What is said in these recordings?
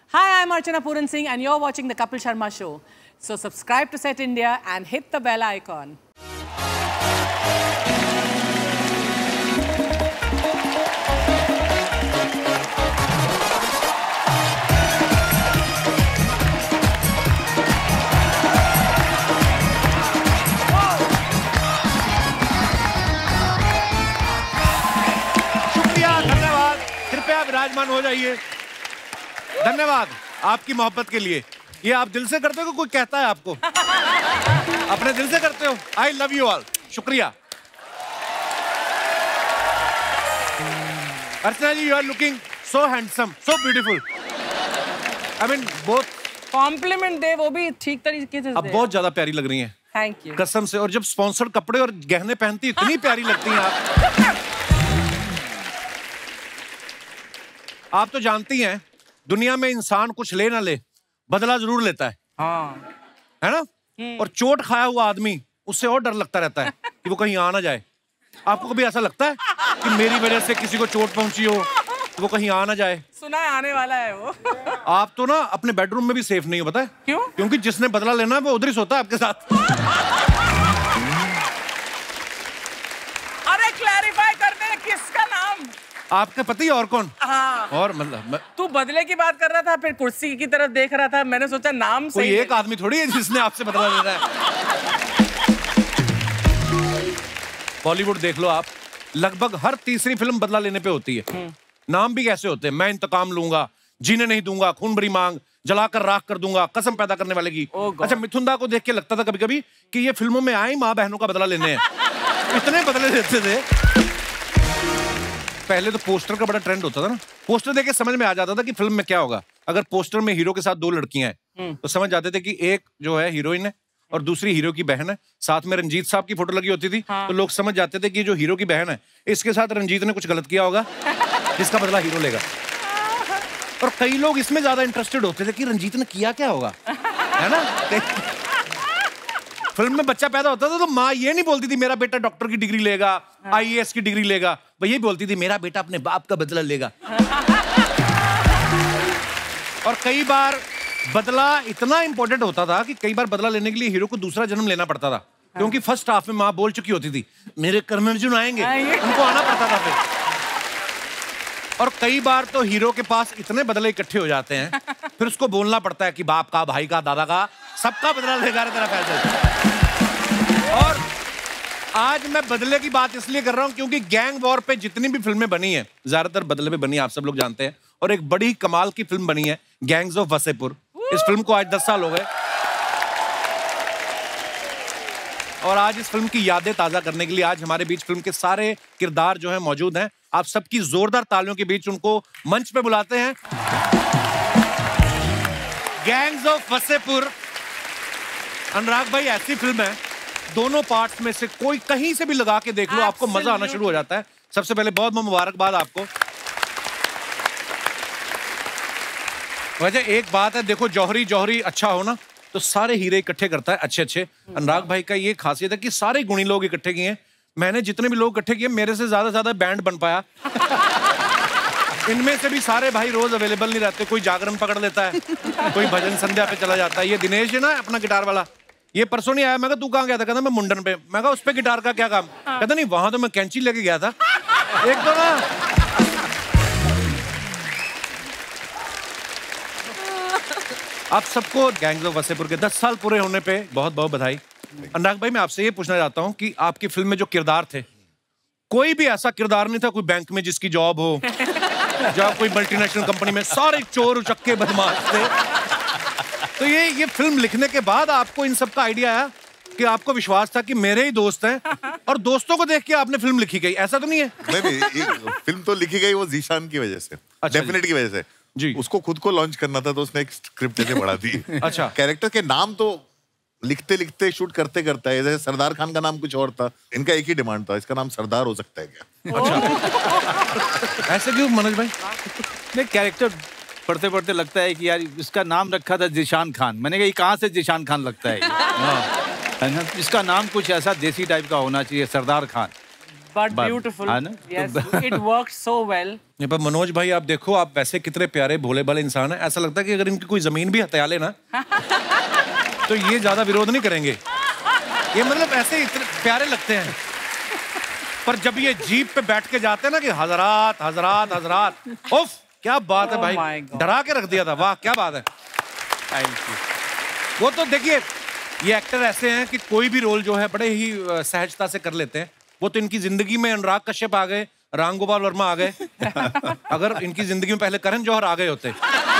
Hi, I'm Archana Puran Singh and you're watching the Kapil Sharma show. So subscribe to Set India and hit the bell icon. शुक्रिया, धन्यवाद। कृपया विराजमान हो जाइए। धन्यवाद आपकी मोहब्बत के लिए। ये आप दिल से करते हो कि कोई कहता है आपको? अपने दिल से करते हो। I love you all. शुक्रिया। Archana ji, you are looking so handsome, so beautiful. I mean both. Compliment दे वो भी ठीक तरीके से। अब बहुत ज्यादा प्यारी लग रही हैं। Thank you. कसम से। और जब स्पॉन्सर्ड कपड़े और गहने पहनती इतनी प्यारी लगती हैं आप। आप तो जानती हैं दुनिया में इंसान कुछ ले ना ले, बदला जरूर लेता है। हाँ। है ना? और चोट खाया हुआ आदमी, उससे और डर लगता रहता है कि वो कहीं आ ना जाए। आपको कभी ऐसा लगता है कि मेरी वजह से किसी को चोट पहुंची हो, वो कहीं आ ना जाए? सुना है आने वाला है वो। आप तो ना अपने बेडरूम में भी सेफ नहीं हो, पता है क्यों? क्योंकि जिसने बदला लेना है वो उधर ही सोता है आपके साथ। अरे क्लैरिफाई कर दे, किसका नाम? आपके पति और कौन? हाँ। और मतलब तू बदले की बात कर रहा था, फिर कुर्सी की तरफ देख रहा था, मैंने सोचा नाम कोई सही एक आदमी थोड़ी है जिसने आपसे बदला लेना है। बॉलीवुड देख लो आप, लगभग हर तीसरी फिल्म बदला लेने पे होती है। नाम भी कैसे होते हैं? मैं इंतकाम लूंगा, जीने नहीं दूंगा, खून भरी मांग, जलाकर राख कर दूंगा, कसम पैदा करने वाले की। अच्छा, मिथुन दा को देख के लगता था कभी कभी कि ये फिल्मों में आए माँ बहनों का बदला लेने हैं। इतने बदले लेते थे। पहले तो पोस्टर का बड़ा ट्रेंड होता था ना, पोस्टर देख के समझ में आ जाता था कि फिल्म में क्या होगा। अगर पोस्टर में हीरो के साथ दो लड़कियां हैं तो समझ जाते थे कि एक जो है हीरोइन है और दूसरी हीरो की बहन है। साथ में रंजीत साहब की फोटो लगी होती थी। तो लोग समझ जाते थे कि जो हीरो की बहन है इसके साथ रंजीत ने कुछ गलत किया होगा, जिसका बदला हीरो लेगा। और कई लोग इसमें ज्यादा इंटरेस्टेड होते थे कि रंजीत ने किया क्या होगा, है ना? फिल्म में बच्चा पैदा होता था तो माँ ये नहीं बोलती थी मेरा बेटा डॉक्टर की डिग्री लेगा, आईएएस की डिग्री लेगा, वो ये बोलती थी मेरा बेटा अपने बाप का बदला लेगा। और कई बार बदला इतना इंपॉर्टेंट होता था कि कई बार बदला लेने के लिए हीरो को दूसरा जन्म लेना पड़ता था, क्योंकि फर्स्ट हाफ में माँ बोल चुकी होती थी मेरे कर्म अर्जुन आएंगे, उनको आना पड़ता था फिर। और कई बार तो हीरो के पास इतने बदले इकट्ठे हो जाते हैं फिर उसको बोलना पड़ता है कि बाप का, भाई का, दादा का, सबका बदला लेगा तेरा फैसला। और आज मैं बदले की बात इसलिए कर रहा हूं क्योंकि गैंग वॉर पे जितनी भी फिल्में बनी हैं ज्यादातर बदले पे बनी है, आप सब लोग जानते हैं। और एक बड़ी कमाल की फिल्म बनी है गैंग्स ऑफ वसेपुर। इस फिल्म को आज 10 साल हो गए और आज इस फिल्म की यादें ताजा करने के लिए आज हमारे बीच फिल्म के सारे किरदार जो हैं मौजूद हैं। आप सबकी जोरदार तालियों के बीच उनको मंच पे बुलाते हैं। गैंग्स ऑफ वसेपुर, अनुराग भाई, ऐसी फिल्म है दोनों पार्ट्स में से कोई कहीं से भी लगा के देख लो आपको मजा आना शुरू हो जाता है। सबसे पहले बहुत बहुत मुबारकबाद आपको। वैसे एक बात है, देखो जौहरी जौहरी अच्छा हो ना तो सारे हीरे इकट्ठे करता है अच्छे अच्छे। अनुराग भाई का ये खासियत है कि सारे गुणी लोग इकट्ठे किए हैं। मैंने जितने भी लोग इकट्ठे किए मेरे से ज्यादा बैंड बन पाया। इनमें से भी सारे भाई रोज अवेलेबल नहीं रहते, कोई जागरण पकड़ लेता है, कोई भजन संध्या पे चला जाता है। ये दिनेश है ना अपना गिटार वाला, ये परसों नहीं आया। मैं कहा तू कहाँ गया था? कहता मैं मुंडन पे। मैं कहा उस पे गिटार का क्या काम? कहता नहीं वहां तो मैं कैंची लेके गया था। एक तो ना आप सबको गैंग्स ऑफ वसेपुर के 10 साल पूरे होने पे बहुत बहुत बधाई। अनुराग भाई, मैं आपसे ये पूछना चाहता हूँ कि आपकी फिल्म में जो किरदार थे, कोई भी ऐसा किरदार नहीं था कोई बैंक में जिसकी जॉब हो या कोई मल्टीनेशनल कंपनी में, सारे चोर उचक्के बदमाश थे। तो ये फिल्म लिखने के बाद आपको इन सब का आइडिया आया कि आपको विश्वास था कि मेरे ही दोस्त हैं और दोस्तों को देख के आपने फिल्म लिखी गई, ऐसा तो नहीं है? नहीं, फिल्म तो लिखी गई वो जीशान की वजह से, डेफिनेट की वजह से जी। उसको खुद को लॉन्च करना था तो उसने एक स्क्रिप्ट ऐसे बढ़ा दी। अच्छा, कैरेक्टर के नाम तो लिखते लिखते शूट करते करता है। जैसे सरदार खान का नाम कुछ और था, इनका एक ही डिमांड था, इसका नाम सरदार हो सकता है क्या? अच्छा, ऐसे क्यों मनोज भाई? नहीं, कैरेक्टर पढ़ते पढ़ते लगता है कि यार इसका नाम रखा था जिशान खान। मैंने कहा ये कहाँ से जिशान खान लगता है? हाँ, इसका नाम कुछ ऐसा देसी टाइप का होना चाहिए, Sardar Khan. But beautiful. Yes, it worked so well. पर मनोज भाई आप देखो, आप वैसे कितने प्यारे भोले भाले इंसान हैं, ऐसा लगता है कि अगर इनकी कोई जमीन भी हत्या लेना तो ये ज्यादा विरोध नहीं करेंगे। ये मतलब ऐसे इतने प्यारे लगते हैं, पर जब ये जीप पे बैठ के जाते हैं ना कि हजरात हजरात हजरात, उफ क्या बात है भाई, डरा के रख दिया था। वाह क्या बात है। Thank you. वो तो देखिए ये एक्टर ऐसे हैं कि कोई भी रोल जो है बड़े ही सहजता से कर लेते हैं। वो तो इनकी जिंदगी में अनुराग कश्यप आ गए, रामगोपाल वर्मा आ गए। अगर इनकी जिंदगी में पहले करण जौहर आ गए होते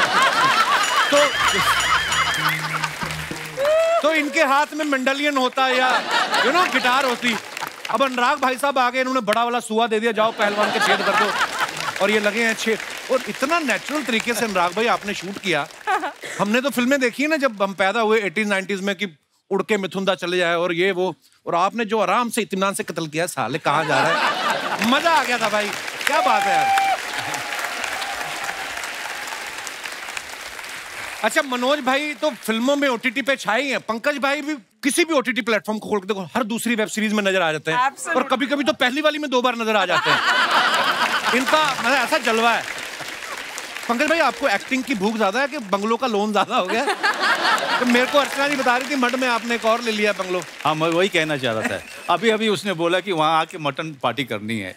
तो इनके हाथ में मंडलियन होता या गिटार होती। अब अनुराग भाई साहब आ गए, इन्होंने बड़ा वाला सुआ दे दिया, जाओ पहलवान के छेद कर दो, और ये लगे हैं छेद। और इतना नेचुरल तरीके से अनुराग भाई आपने शूट किया। हमने तो फिल्में देखी है ना जब हम पैदा हुए 80s-90s में कि उड़ के मिथुंदा चले जाए और ये वो, और आपने जो आराम से इत्मीनान से कत्ल किया, साले कहाँ जा रहा है। मजा आ गया था भाई, क्या बात है यार। अच्छा मनोज भाई तो फिल्मों में OTT पे छाए हैं, पंकज भाई भी किसी भी OTT प्लेटफॉर्म को खोल के देखो, हर दूसरी वेब सीरीज में नजर आ जाते हैं। और कभी कभी तो पहली वाली में 2 बार नजर आ जाते हैं। इनका मतलब ऐसा जलवा है। पंकज भाई आपको एक्टिंग की भूख ज्यादा है कि बंगलों का लोन ज्यादा हो गया? तो मेरे को अर्चना जी बता रही थी मड में आपने एक और ले लिया बंगलो। हाँ मैं वही कहना चाह रहा था, अभी अभी उसने बोला कि वहाँ आके मटन पार्टी करनी है।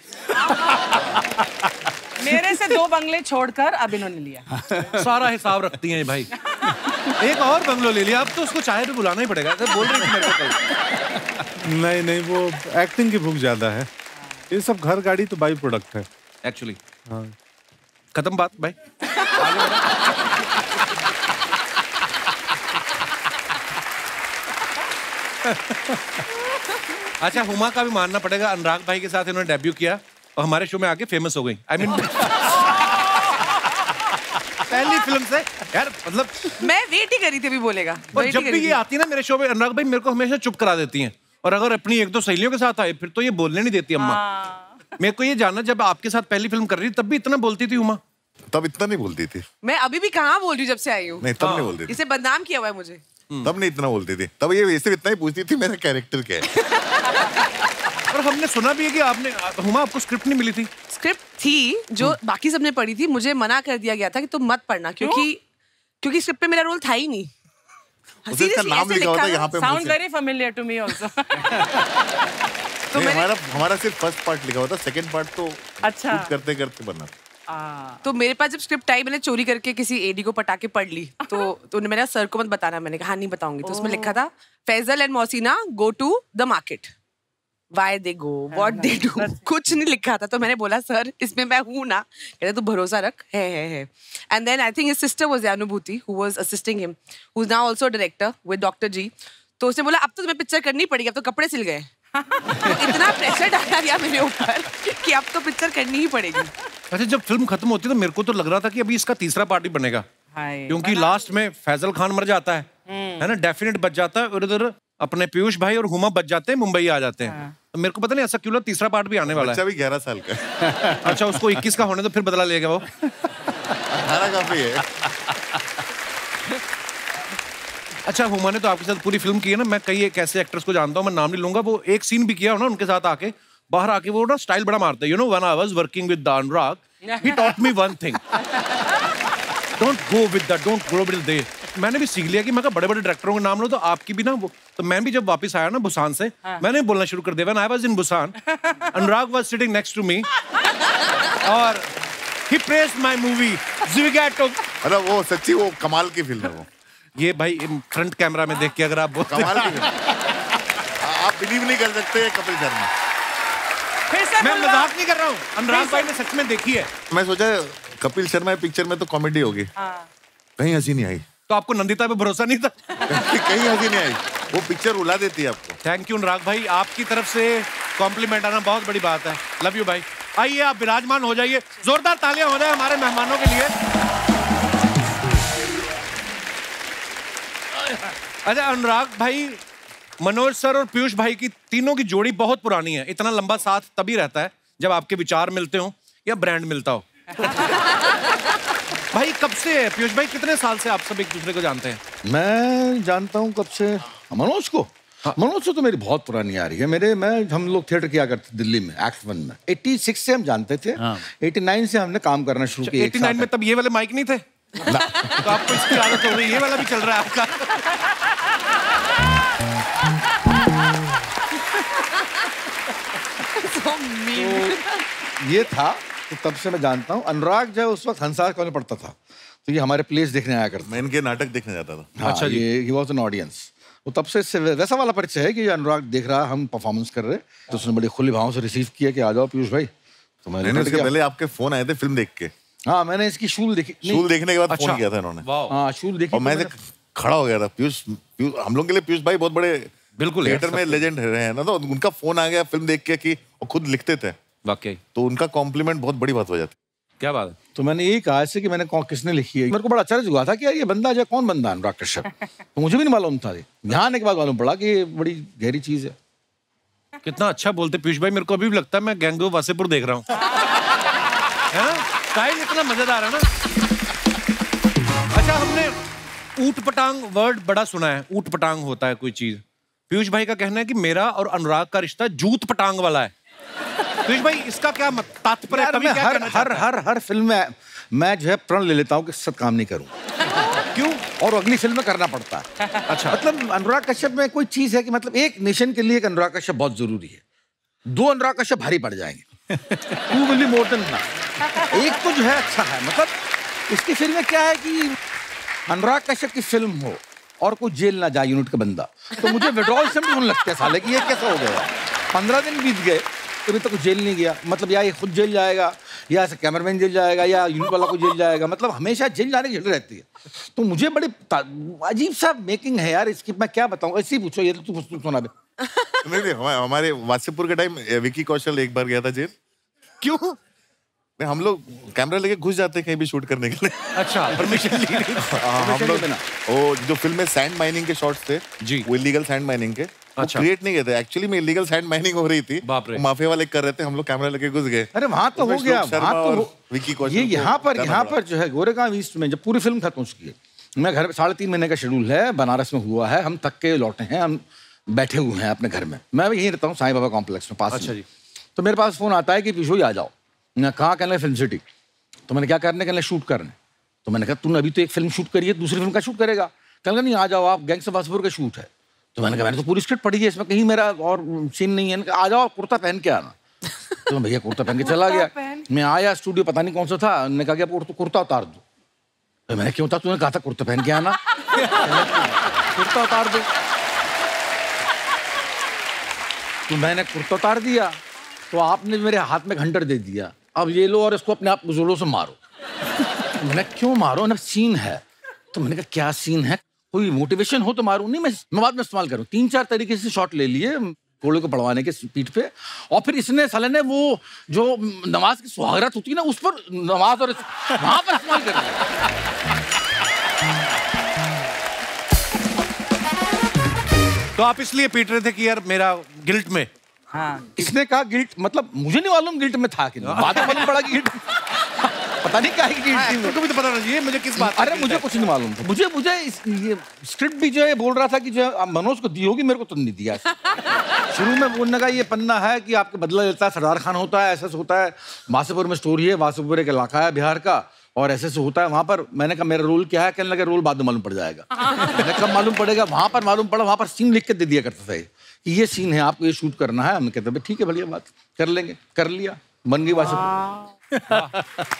मेरे से 2 बंगले छोड़कर अब इन्होंने लिया। सारा हिसाब रखती हैं भाई। एक और बंगलो ले लिया, अब तो उसको चाय पे बुलाना ही पड़ेगा। तो बोल रही थी मेरे को कल। नहीं वो एक्टिंग की भूख ज्यादा है, ये सब घर गाड़ी तो बाई प्रोडक्ट है एक्चुअली। हाँ खत्म बात भाई। अच्छा हुमा का भी मानना पड़ेगा, अनुराग भाई के साथ इन्होंने डेब्यू किया और हमारे शो में आके फेमस हो गई। I mean, पहली फिल्म से यार, मतलब मैं वेट ही करी थी अभी बोलेगा। और जब भी ये आती है ना मेरे शो में, अनुराग भाई मेरे को हमेशा चुप करा देती हैं, और अगर अपनी 1-2 सहेलियों के साथ आए फिर तो ये बोलने नहीं देती अम्मा। मेरे को ये जानना, जब आपके साथ पहली फिल्म कर रही थी तब भी इतना बोलती थी हुमा? तब इतना नहीं बोलती थी। मैं अभी भी कहाँ बोल रही हूँ जब से आई हूँ। नहीं तब नहीं बोलती थी। इसे बदनाम किया हुआ है मुझे। तब नहीं इतना बोलती थी, तब ये वैसे इतना ही पूछती थी मेरा कैरेक्टर क्या है। और हमने सुना भी है कि आपने, हुमा आपको स्क्रिप्ट नहीं मिली थी? स्क्रिप्ट थी जो बाकी सबने पढ़ी थी, मुझे मना कर दिया गया था कि तुम मत पढ़ना, क्योंकि स्क्रिप्ट पे मेरा रोल था ही नहीं। उसका नाम लिखा होता है यहाँ पे। Sound very familiar to me also. तो हमारा सिर्फ फर्स्ट पार्ट लिखा होता, सेकंड पार्ट तो अच्छा करते करते बना। तो मेरे पास जब स्क्रिप्ट आई, मैंने चोरी करके किसी एडी को पटा के पढ़ ली। तो उन्होंने मेरा सर को मत बताना, मैंने कहा हाँ नहीं बताऊंगी। तो उसमें लिखा था Faisal and Mohsina go to the market, why they go, what they do, कुछ नहीं लिखा था। तो मैंने बोला सर इसमें मैं हूँ ना? कहते तू भरोसा रख, है। And then I think his sister was Anubhuti who was assisting him, who is now also director with doctor ji. तो उसने बोला अब तो तुम्हें पिक्चर करनी पड़ेगी, अब तो कपड़े सिल गए। इतना प्रेशर डाला गया मेरे ऊपर कि अब तो पिक्चर करनी ही पड़ेगी। अच्छा जब फिल्म खत्म होती है तो मेरे को तो लग रहा था कि अभी इसका तीसरा पार्ट भी बनेगा, क्योंकि लास्ट में फैजल खान मर जाता है ना, डेफिनेट बच जाता है, और उधर अपने पीयूष भाई और हुमा बच जाते हैं, मुंबई आ जाते हैं। तो मेरे को पता नहीं ऐसा क्यों लगा तीसरा पार्ट भी आने वाला है। बच्चा भी 11 साल का। अच्छा उसको 21 का होने तो फिर बदला लेगा वो। 18 काफी है। अच्छा हुमा ने तो आपके साथ पूरी फिल्म की है ना, मैं कई एक ऐसे एक्टर्स को जानता हूँ, मैं नाम नहीं लूंगा, वो एक सीन भी किया हो ना उनके साथ आके, बाहर आके वो ना स्टाइल बड़ा मारते हैं। You know when I was working with Anurag, he taught me one thing, don't go with that, don't go with they. मैंने भी सीख लिया कि मैं बड़े बड़े डायरेक्टरों के नाम लो तो आपकी भी ना वो। तो मैं भी जब वापस आया ना बुसान से, मैंने बोलना शुरू कर दिया, when I was in Busan Anurag was sitting next to me और he praised my movie Zwigato. अरे वो सच्ची वो कमाल की फिल्म है वो। ये भाई फ्रंट कैमरा में देख के अगर आप कमाल की फिल्म, आप बिलीव नहीं कर सकते कपिल शर्मा। मैं मजाक नहीं कर रहा हूँ, अनुराग भाई ने सच में देखी है। मैं सोचा कपिल शर्मा पिक्चर में तो कॉमेडी होगी, कहीं हंसी नहीं आई। तो आपको नंदिता पे भरोसा नहीं था? कहीं हंसी नहीं आई, वो पिक्चर रुला देती है आपको। थैंक यू अनुराग भाई, आपकी तरफ से कॉम्प्लीमेंट आना बहुत बड़ी बात है। लव यू भाई। आइए आप विराजमान हो जाइए, जोरदार तालियां हो जाए हमारे मेहमानों के लिए। अच्छा अनुराग भाई, मनोज सर और पीयूष भाई की तीनों की जोड़ी बहुत पुरानी है। इतना लंबा साथ तभी रहता है जब आपके विचार मिलते हो या ब्रांड मिलता हो। भाई कब से है पीयूष भाई, कितने साल से आप सब एक दूसरे को जानते हैं? मैं जानता हूँ कब से मनोज को, मनोज से तो मेरी बहुत पुरानी आ रही है। हम लोग थिएटर किया करते दिल्ली में, एक्ट 1 में। 86 से हम जानते थे, 89 से हमने काम करना शुरू किया। 89 में तब ये वाले माइक नहीं थे? तो आपको इसकी आदत हो गई, ये वाला भी चल रहा है आपका। तो ये था, तो तब से मैं जानता हूँ। अनुराग जो उस वक्त हंसा कॉलेज पढ़ता था, तो ये हमारे प्लेस देखने आया करता। मैं इनके नाटक देखने जाता था। हाँ, अच्छा जी। He was an audience. तो तब से इससे वैसा वाला परिचय है कि अनुराग देख रहा, हम परफॉर्मेंस कर रहे, तो उसने बड़े खुले भाव से रिसीव किया कि आ जाओ पीयूष भाई। तो मैंने उसके पहले आपके फोन आए थे फिल्म देख के। हाँ, मैंने इसकी शूल देखी। शूल देखने के बाद फोन किया था इन्होंने। हाँ, शूल देखी। और मैं खड़ा हो गया था। पीयूष, हम लोग के लिए पीयूष भाई बहुत बड़े बिल्कुल थिएटर में लेजेंड रहे हैं ना, तो उनका फोन आ गया फिल्म देख के कि वो खुद लिखते थे वाकई, तो उनका कॉम्प्लीमेंट बहुत बड़ी बात हो जाती। क्या बात है। तो मैंने यही कहा ऐसे कि मैंने किसने लिखी है। मेरे को बड़ा आश्चर्य हुआ था कि यार ये बंदा जो कौन बंदा है अनुराग कश्यप। तो मुझे भी नहीं मालूम था। यहाँ आने के बाद मालूम पड़ा कि ये बड़ी गहरी चीज है। कितना अच्छा बोलते पीयूष भाई, मेरे को अभी भी लगता है मैं गैंग ऑफ वासेपुर देख रहा हूँ। स्टाइल इतना मजेदार है ना। अच्छा, हमने ऊट पटांग वर्ड बड़ा सुना है। ऊट पटांग होता है कोई चीज। पीयूष भाई का कहना है कि मेरा और अनुराग का रिश्ता जूत पटांग वाला है। पीयूष भाई, इसका क्या तात्पर्य है? हर फिल्म में मैं जो है प्रण ले लेता हूँ कि सत काम नहीं करूँ। क्यों? और अगली फिल्म में करना पड़ता है। अच्छा, मतलब अनुराग कश्यप में कोई चीज है कि मतलब एक नेशन के लिए एक अनुराग कश्यप बहुत जरूरी है। 2 अनुराग कश्यप भारी पड़ जाएंगे। 2 will be more than enough। एक तो जो है अच्छा है, मतलब इसकी फिल्म में क्या है कि अनुराग कश्यप की फिल्म हो और कोई जेल ना जाए यूनिट का बंदा, तो मुझे विड्रॉल से भी होने लगता है साले कि ये कैसा हो गया। 15 दिन बीत गए अभी तक जेल नहीं गया। मतलब या ये खुद जेल जाएगा, या ऐसा कैमरामैन जेल जाएगा, या यूनिट वाला को जेल जाएगा। मतलब हमेशा जेल जाने की झगड़ रहती है। तो मुझे बड़ी अजीब सा मेकिंग है यार इसकी। मैं क्या बताऊँ, ऐसे ही पूछो। ये तो तू सुना दे। नहीं, हमारे वासेपुर के टाइम विकी कौशल एक बार गया था जेल। क्यों? हम लोग कैमरा लेके घुस जाते हैं कहीं भी शूट करने के लिए। अच्छा, परमिशन ली नहीं। हम लोग वो जो फिल्म में सैंड माइनिंग के शॉट्स थे जी, वो इलीगल सैंड माइनिंग के क्रिएट नहीं किए थे। एक्चुअली में इलीगल सैंड माइनिंग हो रही थी, माफिया वाले कर रहे थे, हम लोग कैमरा लेके घुस गए। अरे वहां तो हो गया, वहां तो विकी कौशल। ये यहाँ पर जो है गोरेगांव ईस्ट में जब पूरी फिल्म खत्म हो चुकी है, मैं घर में 3.5 महीने का शेड्यूल है, बनारस में हुआ है, हम थक के लौटे हैं, हम बैठे हुए हैं अपने घर में। मैं यहीं रहता हूँ साईं बाबा कॉम्प्लेक्स में पास। अच्छा जी। तो मेरे पास फोन आता है कि पीछू आ जाओ। मैं कहाँ? कहने फिल्म सिटी। तो मैंने क्या करने? कहने शूट करने। तो मैंने कहा तूने अभी तो एक फिल्म शूट करी है, दूसरी फिल्म का शूट करेगा? कहने नहीं, आ जाओ आप, गैंग्स ऑफ वासेपुर का शूट है। तो मैंने कहा मैंने तो पूरी स्क्रिप्ट पढ़ी है, इसमें कहीं मेरा और सीन नहीं है। आ जाओ, कुर्ता पहन के आना। तो भैया कुर्ता पहन के चला गया। मैं आया स्टूडियो, पता नहीं कौन सा था, उन्होंने कहा कि कुर्ता उतार दो। तो मैंने क्यों? था तूने कहा था कुर्ता पहन के आना। कुर्ता उतार दो। तो मैंने कुर्ता उतार दिया, तो आपने मेरे हाथ में घंटर दे दिया, अब ये लो और इसको अपने आप जोरों से मारो। तो मैंने क्यों मारो ना, सीन है। तो मैंने कहा क्या सीन है, कोई मोटिवेशन हो तो मारूं। नहीं, मैं बाद में इस्तेमाल करूं। 3-4 तरीके से शॉट ले लिए घोड़े को पड़वाने के पीठ पे, और फिर इसने साले ने वो जो नमाज की सुहागरात होती है ना, उस पर नमाज और वहां पर इस्तेमाल कर दिया। तो आप इसलिए पीट रहे थे कि यार मेरा गिल्ट में। हाँ, इसने कहा गिल्ट, मतलब मुझे नहीं मालूम गिल्ट में था कि नहीं। बाद में मालूम पड़ा कि गिल्ट पता नहीं क्या है। तो भी तो पता नहीं चाहिए मुझे किस बात। अरे मुझे कुछ नहीं मालूम था। मुझे ये स्क्रिप्ट भी जो है बोल रहा था कि जो मनोज को दी होगी, मेरे को तो नहीं दिया। शुरू में बोलने का ये पन्ना है कि आपके बदला लेता है, सरदार खान होता है, ऐसा होता है। वासेपुर में स्टोरी है, वासेपुर एक इलाका है बिहार का, और ऐसे होता है वहां पर। मैंने कहा मेरा रोल क्या है? कहने लगा रोल बाद में मालूम पड़ जाएगा। मैंने कब मालूम पड़ेगा? वहां पर मालूम पड़ा। वहां पर सीन लिख के दे दिया करता था कि ये सीन है, आपको ये शूट करना है। हमने कहते ठीक है बढ़िया बात, कर लेंगे। कर लिया, बन गई वासेपुर।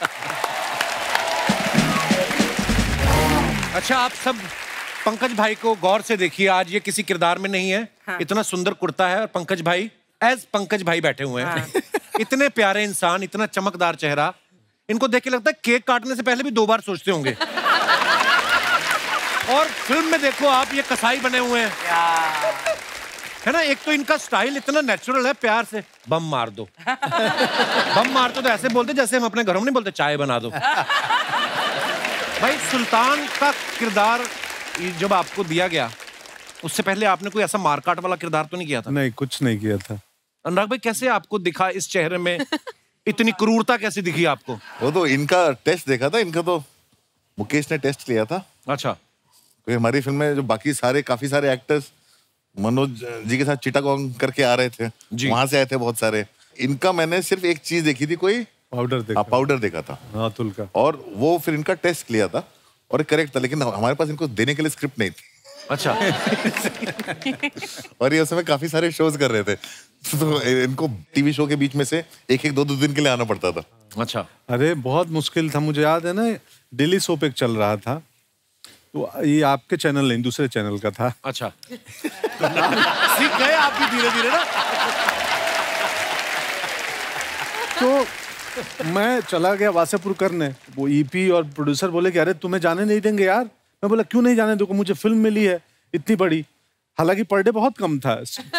अच्छा, आप सब पंकज भाई को गौर से देखिए। आज ये किसी किरदार में नहीं है। हाँ। इतना सुंदर कुर्ता है और पंकज भाई एज पंकज भाई बैठे हुए हैं। हाँ। इतने प्यारे इंसान, इतना चमकदार चेहरा। इनको देख के लगता है केक काटने से पहले भी 2 बार सोचते होंगे। और फिल्म में देखो आप, ये कसाई बने हुए हैं, है ना। एक तो इनका स्टाइल इतना नेचुरल है, प्यार से बम मार दो। बम मार दो तो ऐसे बोलते जैसे हम अपने घरों में नहीं बोलते चाय बना दो। भाई, सुल्तान का किरदार जब आपको दिया गया, उससे पहले आपने कोई ऐसा मारकाट वाला किरदार तो नहीं किया था? नहीं, कुछ नहीं किया था। अनुराग भाई, कैसे आपको दिखा इस चेहरे में इतनी क्रूरता कैसे दिखी आपको? वो तो इनका टेस्ट देखा था, इनका तो मुकेश ने टेस्ट लिया था। अच्छा। तो हमारी फिल्म में जो बाकी काफी सारे एक्टर्स मनोज जी के साथ चिटागोंग करके आ रहे थे, वहां से आए थे बहुत सारे। इनका मैंने सिर्फ एक चीज देखी थी, कोई पाउडर देखा था अतुल का, और वो फिर इनका टेस्ट लिया था और करेक्ट था, लेकिन हमारे पास इनको देने के लिए स्क्रिप्ट नहीं थी। अच्छा। और ये उस समय काफी सारे शोज कर रहे थे, तो इनको टीवी शो के बीच में से एक दो दिन के लिए आना पड़ता था। अच्छा। अरे बहुत मुश्किल था, मुझे याद है ना, डेली सोप एक चल रहा था, तो ये आपके चैनल नहीं दूसरे चैनल का था। अच्छा। सीख गए आप भी धीरे धीरे ना। तो मैं चला गया वासेपुर करने, वो ईपी और प्रोड्यूसर बोले कि अरे तुम्हें जाने नहीं देंगे यार। मैं बोला क्यों नहीं जाने दूंगा, मुझे फिल्म मिली है इतनी बड़ी, हालांकि पर डे बहुत कम था,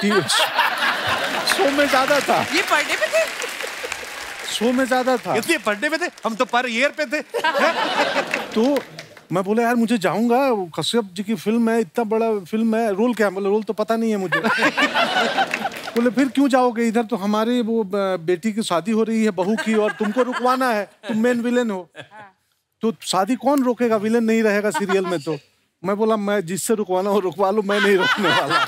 शो में ज्यादा था। ये पर डे पे थे? शो में ज्यादा था। इसलिए पर डे पे थे, हम तो पर ईयर पे थे। तो मैं बोला यार मुझे जाऊंगा, कश्यप जी की फिल्म है, इतना बड़ा फिल्म है, रोल क्या है? बोले रोल तो पता नहीं है मुझे। बोले फिर क्यों जाओगे, इधर तो हमारी वो बेटी की शादी हो रही है बहू की, और तुमको रुकवाना है, तुम मेन विलेन हो, तो शादी कौन रोकेगा, विलेन नहीं रहेगा सीरियल में। तो मैं बोला मैं जिससे रुकवाना हो रुकवा लो, मैं नहीं रोकने वाला।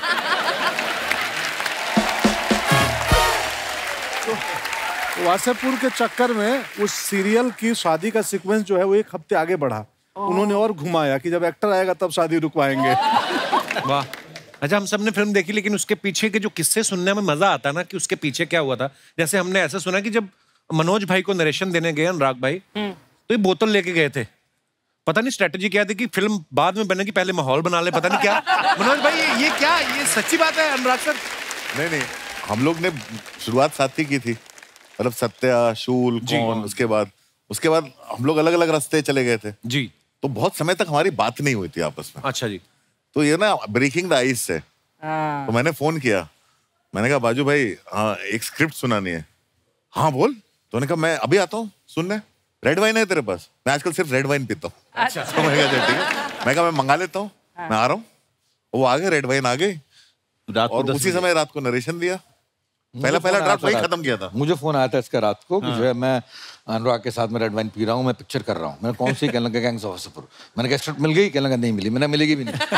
तो वासेपुर के चक्कर में उस सीरियल की शादी का सीक्वेंस जो है वो एक हफ्ते आगे बढ़ा। उन्होंने और घुमाया कि जब एक्टर आएगा तब शादी रुकवाएंगे। वाह। अच्छा, हम सबने फिल्म देखी, लेकिन उसके पीछे के जो किस्से सुनने में मजा आता ना कि उसके पीछे क्या हुआ था। जैसे हमने ऐसा सुना कि जब मनोज भाई को नरेशन देने गए अनुराग भाई, तो ये बोतल लेके गए थे, पता नहीं स्ट्रेटेजी क्या थी कि फिल्म बाद में बनेगी, पहले माहौल बना ले, पता नहीं क्या। मनोज भाई ये क्या, ये सच्ची बात है अनुराग सर? नहीं, हम लोग ने शुरुआत साथ ही की थी, मतलब सत्या, शूल, कौन, उसके बाद हम लोग अलग अलग रास्ते चले गए थे जी। तो बहुत समय तक हमारी बात नहीं हुई थी आपस में। अच्छा जी। तो ये ना ब्रेकिंग द आइस है। तो मैंने फोन किया, मैंने कहा बाजू भाई एक स्क्रिप्ट सुनानी है। हाँ बोल। तो उन्होंने कहा मैं अभी आता हूँ सुनने, रेड वाइन है तेरे पास? मैं आजकल सिर्फ रेड वाइन पीता हूँ। अच्छा। तो मैं कहा मैं मंगा लेता हूँ, मैं आ रहा हूँ। वो आ गए, रेड वाइन आ गई, और उसी समय रात को नरेशन दिया। पहला ड्राफ्ट वही खत्म किया था। मुझे फोन आया था इसका रात को कि जो है मैं अनुराग के साथ में रेड वाइन पी रहा हूँ, मैं पिक्चर कर रहा हूँ। मैंने कौन सी? कहने लगा गैंग्स ऑफ वासेपुर। मैंने कहा स्क्रिप्ट मिल गई? कहने लगा नहीं मिली। मैंने मिलेगी भी नहीं।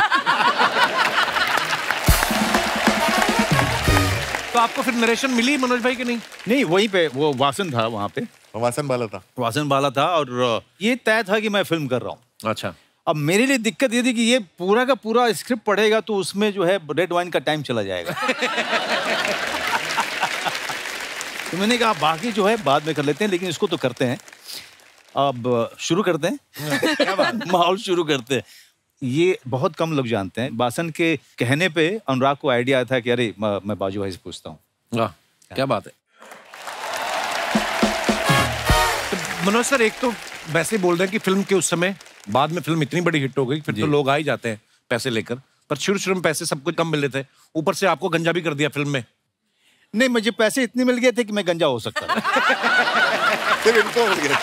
तो आपको फिर नरेशन मिली मनोज भाई की? नहीं, वहीं पे वो वासन था, वहाँ पे वासन बाला था, और ये तय था कि मैं फिल्म कर रहा हूँ। अच्छा। अब मेरे लिए दिक्कत ये थी कि ये पूरा का पूरा स्क्रिप्ट पढ़ेगा तो उसमें जो है रेड वाइन का टाइम चला जाएगा। तो मैंने कहा बाकी जो है बाद में कर लेते हैं, लेकिन इसको तो करते हैं। अब शुरू करते हैं। माहौल शुरू करते हैं। ये बहुत कम लोग जानते हैं, बासन के कहने पे अनुराग को आइडिया आया था कि अरे मैं बाजू भाई से पूछता हूँ। वाह, क्या बात है। तो मनोज सर, एक तो वैसे ही बोल रहे हैं कि फिल्म के उस समय, बाद में फिल्म इतनी बड़ी हिट हो गई, फिर तो लोग आ ही जाते हैं पैसे लेकर, पर शुरू में पैसे सब कुछ कम मिल रहे थे, ऊपर से आपको गंजा भी कर दिया फिल्म में। नहीं, मुझे पैसे इतने मिल गए थे कि मैं गंजा हो सकता था। सिर्फ इनको मिल गए।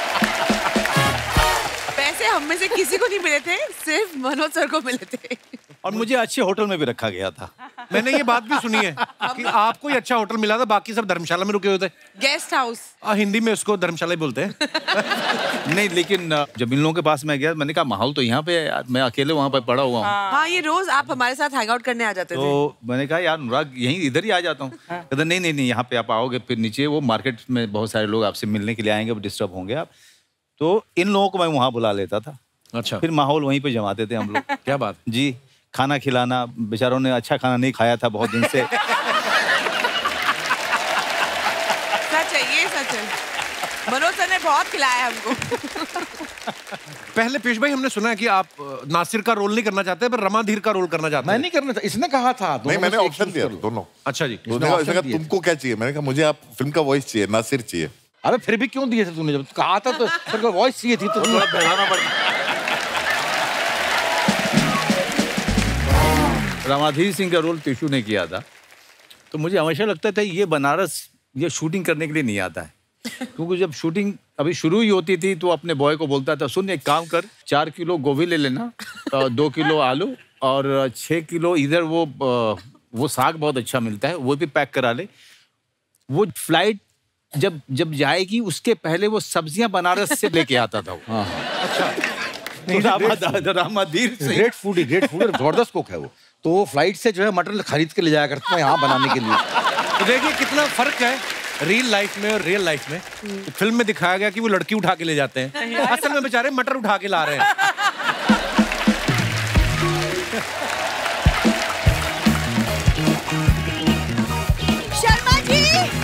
पैसे हम में से किसी को नहीं मिले थे, सिर्फ मनोज सर को मिले थे। और मुझे अच्छे होटल में भी रखा गया था। मैंने ये बात भी सुनी है कि आपको ही अच्छा होटल मिला था, बाकी सब धर्मशाला में रुके हुए थे। गेस्ट हाउस, हिंदी में उसको धर्मशाला ही बोलते हैं। नहीं, लेकिन जब इन लोगों के पास मैं गया, मैंने कहा माहौल तो यहाँ पे है यार, मैं अकेले वहाँ पे पड़ा हुआ हूँ। हाँ, ये रोज आप हमारे साथ हैंग आउट करने आ जाते थे। तो मैंने कहा यार अनुराग यहीं इधर ही आ जाता हूँ। कहता नहीं, यहाँ पे आप आओगे, फिर नीचे वो मार्केट में बहुत सारे लोग आपसे मिलने के लिए आएंगे, डिस्टर्ब होंगे आप। तो इन लोगों को मैं वहाँ बुला लेता था। अच्छा। फिर माहौल वहीं पे जमाते थे हम लोग। क्या बात जी। खाना खिलाना, बेचारों ने अच्छा खाना नहीं खाया था बहुत दिन से। सच है, ये सच है। मनोज सर ने बहुत खिलाया हमको। पहले पीयूष भाई, हमने सुना है कि आप नासिर का रोल नहीं करना चाहते, पर रमाधीर का रोल करना चाहते हैं। मैं नहीं करना था, इसने कहा था। नहीं, मैंने ऑप्शन दिया दोनों। अच्छा जी। उसने कहा तुमको क्या चाहिए? मैंने कहा मुझे आप फिल्म का वॉइस चाहिए, नासिर चाहिए। अरे फिर भी क्यों दिए थे तूने? जब कहा था तो वॉइस चाहिए थी तो बढ़ाना पड़ता। रामाधीर सिंह का रोल टिशू ने किया था, तो मुझे हमेशा लगता था ये बनारस ये शूटिंग करने के लिए नहीं आता है, क्योंकि जब शूटिंग अभी शुरू ही होती थी तो अपने बॉय को बोलता था, सुन एक काम कर, 4 किलो गोभी ले लेना, 2 किलो आलू और 6 किलो इधर वो साग बहुत अच्छा मिलता है, वो भी पैक करा ले। वो फ्लाइट जब जाएगी उसके पहले वो सब्जियां बनारस से लेके आता था वो। अच्छा। रामाधीर ग्रेट फूड, जबरदस्त कुक है वो। तो वो फ्लाइट से जो है मटर खरीद के ले जाया करते हैं यहाँ बनाने के लिए। तो देखिए कितना फर्क है रियल लाइफ में और रियल लाइफ में। तो फिल्म में दिखाया गया कि वो लड़की उठा के ले जाते हैं, असल में बेचारे मटर उठा के ला रहे हैं। Sharma ji,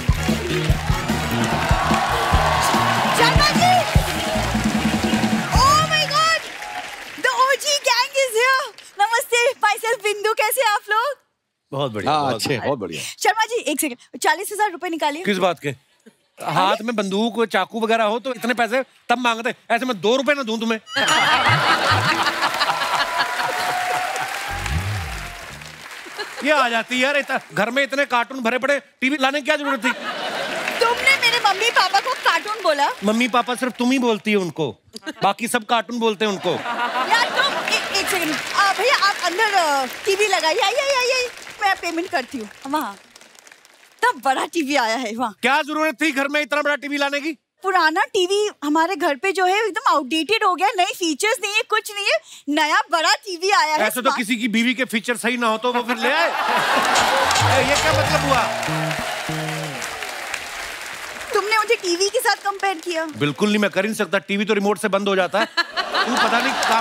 Sharma ji, oh my god, the OG gang is here. नमस्ते, माय सेल्फ बिंदु, कैसे हैं आप लोग? बहुत बढ़िया। अच्छे, बहुत बढ़िया। शर्मा जी एक सेकंड, 40,000 रुपए निकालिए। किस बात के? हाथ में बंदूक चाकू वगैरह हो तो इतने पैसे तब मांगते, ऐसे मैं 2 रुपए ना दूं तुम्हें। ये आ जाती यार, घर में इतने कार्टून भरे पड़े, टीवी लाने की क्या जरूरत थी? तुमने मेरे मम्मी पापा को कार्टून बोला? मम्मी पापा सिर्फ तुम ही बोलती है उनको, बाकी सब कार्टून बोलते हैं उनको। यार तुम एक सेकंड भैया, आप अंदर टीवी लगाइए, आइए, मैं पेमेंट करती हूँ। वहाँ तब बड़ा टीवी आया है वहाँ। क्या जरूरत थी घर में इतना बड़ा टीवी लाने की? पुराना टीवी हमारे घर पे जो है एकदम आउटडेटेड हो गया, नए फीचर्स नहीं है, कुछ नहीं है, नया बड़ा टीवी आया है। ऐसे तो किसी की बीवी के फीचर सही ना हो तो वो फिर ले आए। ये क्या मतलब हुआ? तुमने मुझे टीवी के साथ कंपेयर किया। बिल्कुल नहीं, मैं कर ही नहीं सकता, टीवी तो रिमोट से बंद हो जाता है। तू पता नहीं क्या।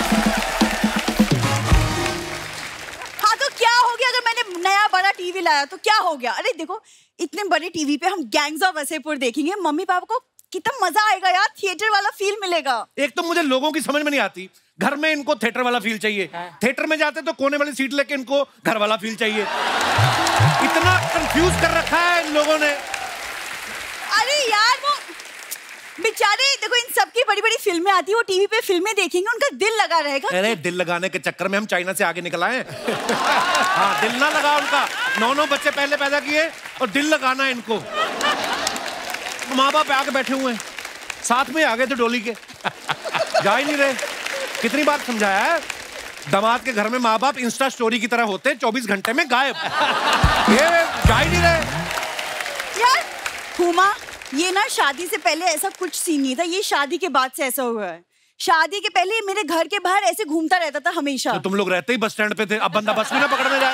हाँ तो क्या हो गया अगर मैंने नया बड़ा टीवी लाया तो क्या हो गया? अरे देखो इतने बड़े टीवी पे हम गैंग्स ऑफ वसेपुर देखेंगे, मम्मी पापा को कितना मजा आएगा यार, थिएटर वाला फील मिलेगा। एक तो मुझे लोगों की समझ में नहीं आती, घर में इनको थिएटर वाला फील चाहिए, थिएटर में जाते तो कोने वाली सीट लेके इनको घर वाला फील चाहिए। इतना कंफ्यूज कर रखा है इन लोगों ने। अरे यार वो बेचारे देखो, इन सबकी बड़ी बड़ी फिल्में आती है, वो टीवी पे फिल्में देखेंगे, उनका दिल लगा रहेगा। अरे दिल लगाने के चक्कर में हम चाइना से आगे निकल आए। हाँ, दिल ना लगा उनका, 9 बच्चे पहले पैदा किए और दिल लगाना है इनको। माँ बाप आके बैठे हुए हैं, साथ में आ गए थे डोली के, जा ही नहीं रहे। कितनी बार समझाया है, दामाद के घर में माँ बाप इंस्टा स्टोरी की तरह होते, 24 घंटे में गायब। ये जा ही नहीं रहे यार। हुमा, ये ना शादी से पहले ऐसा कुछ सीन नहीं था, ये शादी के बाद से ऐसा हुआ है। शादी के पहले मेरे घर के बाहर ऐसे घूमता रहता था हमेशा। तो तुम लोग रहते ही बस स्टैंड पे थे, अब बंदा बस भी ना पकड़ने जाए।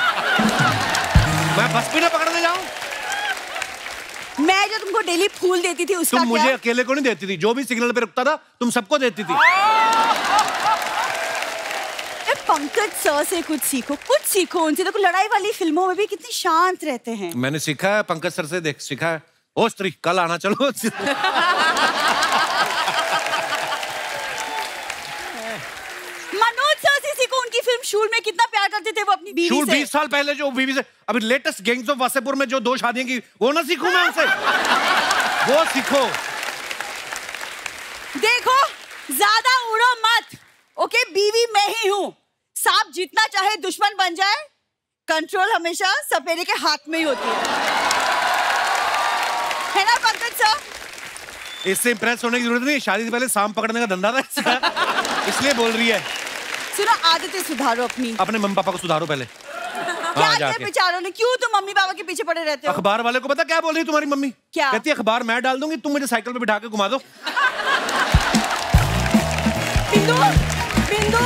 मैं बस भी ना पकड़ने जाऊं? मैं जो तुमको डेली फूल देती थी उसका तुम मुझे क्या? अकेले को नहीं देती थी, जो भी सिग्नल पे रुकता था तुम सबको देती थी। पंकज सर से कुछ सीखो उनसे। देखो लड़ाई वाली फिल्मों में भी कितने शांत रहते हैं। मैंने सीखा है पंकज सर से, देख सीखा है। ओ स्त्री, कल आना चलो। मनोज सर से सीखो, उनकी फिल्म शूल में कितना प्यार करते थे वो अपनी बीवी शूल से। 20 साल पहले जो बीवी से, अभी लेटेस्ट गैंग्स ऑफ वासेपुर में जो 2 शादियां की, वो ना सीखूं मैं उनसे? वो सीखो। देखो ज्यादा उड़ो मत, ओके? बीवी मैं ही हूँ, सांप जितना चाहे दुश्मन बन जाए, कंट्रोल हमेशा सपेरे के हाथ में ही होती है ना पंकज सर? इससे इंप्रेस होने की जरूरत नहीं, शादी से पहले सांप पकड़ने का धंधा था इसका। इसलिए बोल रही है। सुनो, आदतें सुधारो अपनी। अपने मम्मी पापा को सुधारो पहले। क्या किया बेचारों ने? क्यों तुम मम्मी पापा के पीछे पड़े रहते हो? अखबार वाले को पता क्या बोल रही है तुम्हारी मम्मी? क्या कहती है? अखबार मैं डाल दूंगी, तुम मुझे साइकिल पे बिठा के घुमा दो। बिंदु, बिंदु,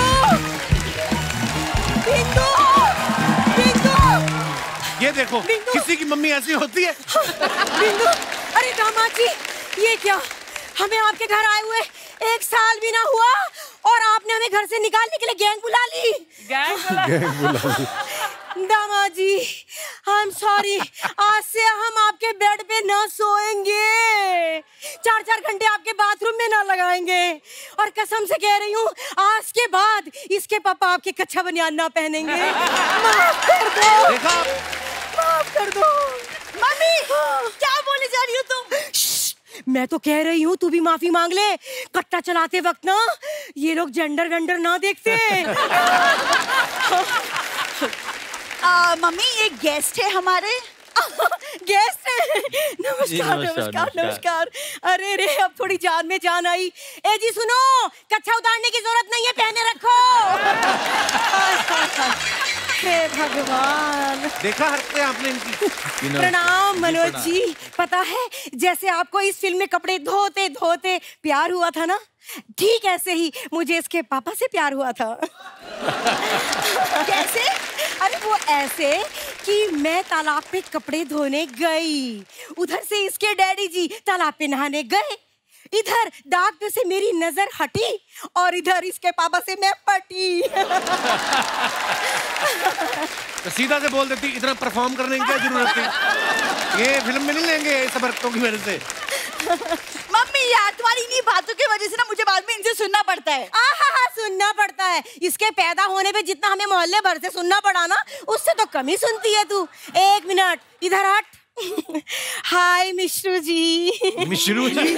बिंदु, बिंदु। ये देखो, किसी की मम्मी ऐसी होती है। बिंदु, अरे दामाद जी, ये क्या? हमें आपके घर आए हुए 1 साल भी ना हुआ और आपने हमें घर से निकालने के लिए गैंग बुला ली। गैंग बुला ली। दामाद जी, आई एम सॉरी, आज से हम आपके बेड पे ना सोएंगे, 4-4 घंटे आपके बाथरूम में ना लगाएंगे, और कसम से कह रही हूँ आज के बाद इसके पापा आपके कच्चा बनियान ना पहनेंगे। माफ कर दो। देखा? माफ कर दो। मम्मी, क्या बोले जा रही हो तुम? मैं तो कह रही हूँ तू भी माफी मांग ले, कट्टा चलाते वक्त ना ये लोग जेंडर वेंडर ना देखते। मम्मी, ये गेस्ट है हमारे। गेस्ट है? नमस्कार नमस्कार नमस्कार। अरे रे, अब थोड़ी जान में जान आई। ए जी सुनो, कच्छा उतारने की जरूरत नहीं है, पहने रखो। हे भगवान, देखा हरकतें आपने इनकी। प्रणाम मनोज जी। पता है, जैसे आपको इस फिल्म में कपड़े धोते धोते प्यार हुआ था ना, ठीक ऐसे ही मुझे इसके पापा से प्यार हुआ था। कैसे? अरे वो ऐसे कि मैं तालाब पे कपड़े धोने गई, उधर से इसके डैडी जी तालाब पे नहाने गए, इधर दाग पे से मेरी नजर हटी और इधर इसके पापा से मैं पटी। तो सीधा से बोल देती, इतना परफॉर्म करने की क्या जरूरत थी? ये फिल्म में नहीं लेंगे ये सब हरकतों की वजह से। मम्मी यार, तुम्हारी इन्हीं बातों की वजह से ना मुझे बाद में इनसे सुनना पड़ता है। हाँ, सुनना पड़ता है। इसके पैदा होने पे जितना हमें मोहल्ले भर से सुनना पड़ा ना, उससे तो कम ही सुनती है तू। एक मिनट इधर हट। हाय मिश्रू जी। मिश्रू जी?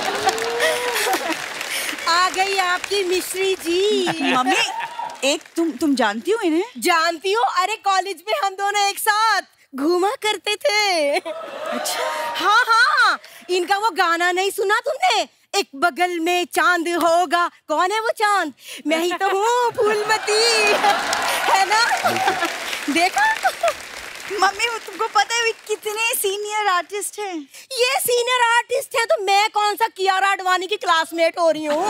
आ गई आपकी मिश्री जी। मम्मी एक तुम जानती हो इन्हें? जानती हो? अरे कॉलेज में हम दोनों एक साथ घूमा करते थे। अच्छा। हाँ, इनका वो गाना नहीं सुना तुमने? एक बगल में चांद होगा, कौन है वो चांद? मैं ही तो हूँ, फूलमती, है ना? देखा? मम्मी तुमको पता है कितने सीनियर आर्टिस्ट हैं? ये सीनियर आर्टिस्ट है तो मैं कौन सा कियारा आडवाणी की क्लासमेट हो रही हूँ?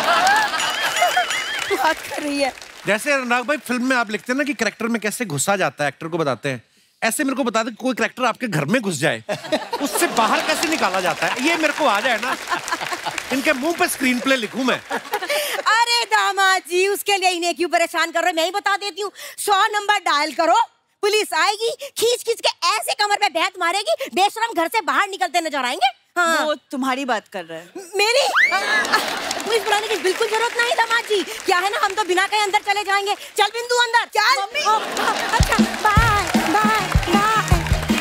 बात कर रही है। जैसे अनुराग भाई फिल्म में आप लिखते हैं ना कि कैरेक्टर में कैसे घुसा जाता है, एक्टर को बताते हैं, ऐसे मेरे को बता दे कोई कैरेक्टर आपके घर में घुस जाए, उससे बाहर कैसे निकाला जाता है? ये मेरे को आ जाए ना, इनके मुंह पे स्क्रीन प्ले लिखूं मैं। अरे दामाद जी, उसके लिए इन्हें क्यों परेशान कर रहे हो? मैं ही बता देती हूँ। 100 नंबर डायल करो, पुलिस आएगी, खींच खींच के ऐसे कमर पे बैठ मारेगी, बेशरम घर से बाहर निकलते नजर आएंगे। हाँ। वो तुम्हारी बात कर रहा है। मेरी? पुलिस बुलाने की बिल्कुल जरूरत नहीं दामाद जी। क्या है ना, हम तो बिना कहीं अंदर चले जाएंगे। चल बिंदु अंदर चल। मम्मी। अच्छा बाय बाय बाय।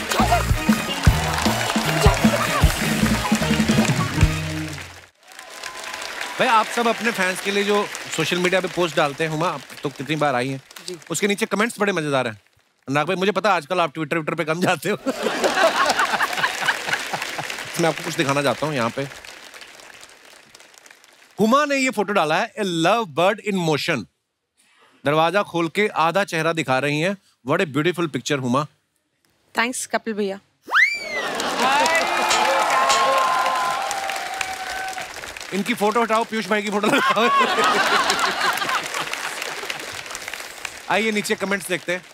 भाई आप सब अपने फैंस के लिए जो सोशल मीडिया पे पोस्ट डालते हैं, हुमा तो कितनी बार आई हैं, उसके नीचे कमेंट्स बड़े मजेदार हैं। अनुराग भाई मुझे पता आजकल आप ट्विटर पे कम जाते हो। मैं आपको कुछ दिखाना चाहता हूँ यहाँ पे। हुमा ने ये फोटो डाला है, a love bird in motion. दरवाजा खोल के आधा चेहरा दिखा रही हैं। What a beautiful picture Huma. Thanks Kapil भैया। इनकी फोटो हटाओ, पीयूष भाई की फोटो लगाओ। आइए नीचे कमेंट्स देखते हैं।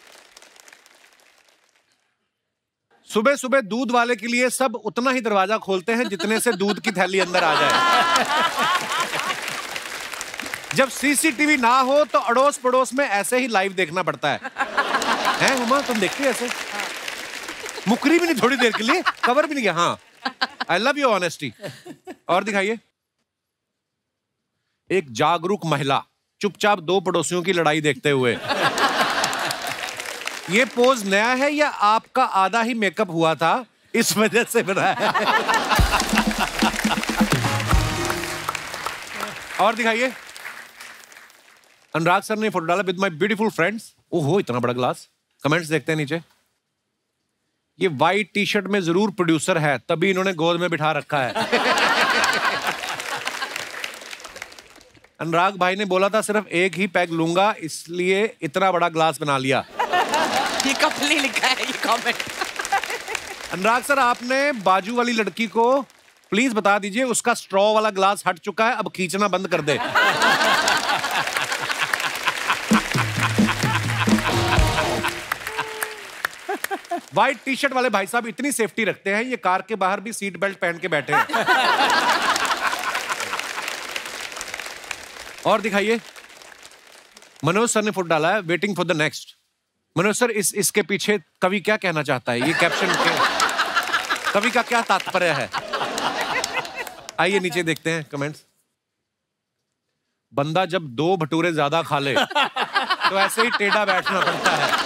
सुबह सुबह दूध वाले के लिए सब उतना ही दरवाजा खोलते हैं जितने से दूध की थैली अंदर आ जाए। जब सीसीटीवी ना हो तो अड़ोस पड़ोस में ऐसे ही लाइव देखना पड़ता है। हैं हुमा, तुम देखते हो ऐसे? मुकरी भी नहीं थोड़ी देर के लिए, कवर भी नहीं किया। हाँ, आई लव योर ऑनेस्टी। और दिखाइए। एक जागरूक महिला चुपचाप दो पड़ोसियों की लड़ाई देखते हुए। ये पोज नया है या आपका आधा ही मेकअप हुआ था इस वजह से बनाया है? और दिखाइए। अनुराग सर ने फोटो डाला विद माय ब्यूटीफुल फ्रेंड्स। ओहो इतना बड़ा ग्लास। कमेंट्स देखते हैं नीचे। ये वाइट टी शर्ट में जरूर प्रोड्यूसर है, तभी इन्होंने गोद में बिठा रखा है। अनुराग भाई ने बोला था सिर्फ एक ही पैग लूंगा, इसलिए इतना बड़ा ग्लास बना लिया। ये कपिल ने लिखा है ये कमेंट। अनुराग सर आपने बाजू वाली लड़की को प्लीज बता दीजिए उसका स्ट्रॉ वाला ग्लास हट चुका है, अब खींचना बंद कर दे। व्हाइट टी शर्ट वाले भाई साहब इतनी सेफ्टी रखते हैं, ये कार के बाहर भी सीट बेल्ट पहन के बैठे हैं। और दिखाइए। मनोज सर ने फोटो डाला है waiting for the next. Manoj sir इसके पीछे कवि क्या कहना चाहता है? ये कैप्शन के कवि का क्या तात्पर्य है? आइए नीचे देखते हैं कमेंट्स। बंदा जब 2 भटूरे ज्यादा खा ले तो ऐसे ही टेढ़ा बैठना पड़ता है।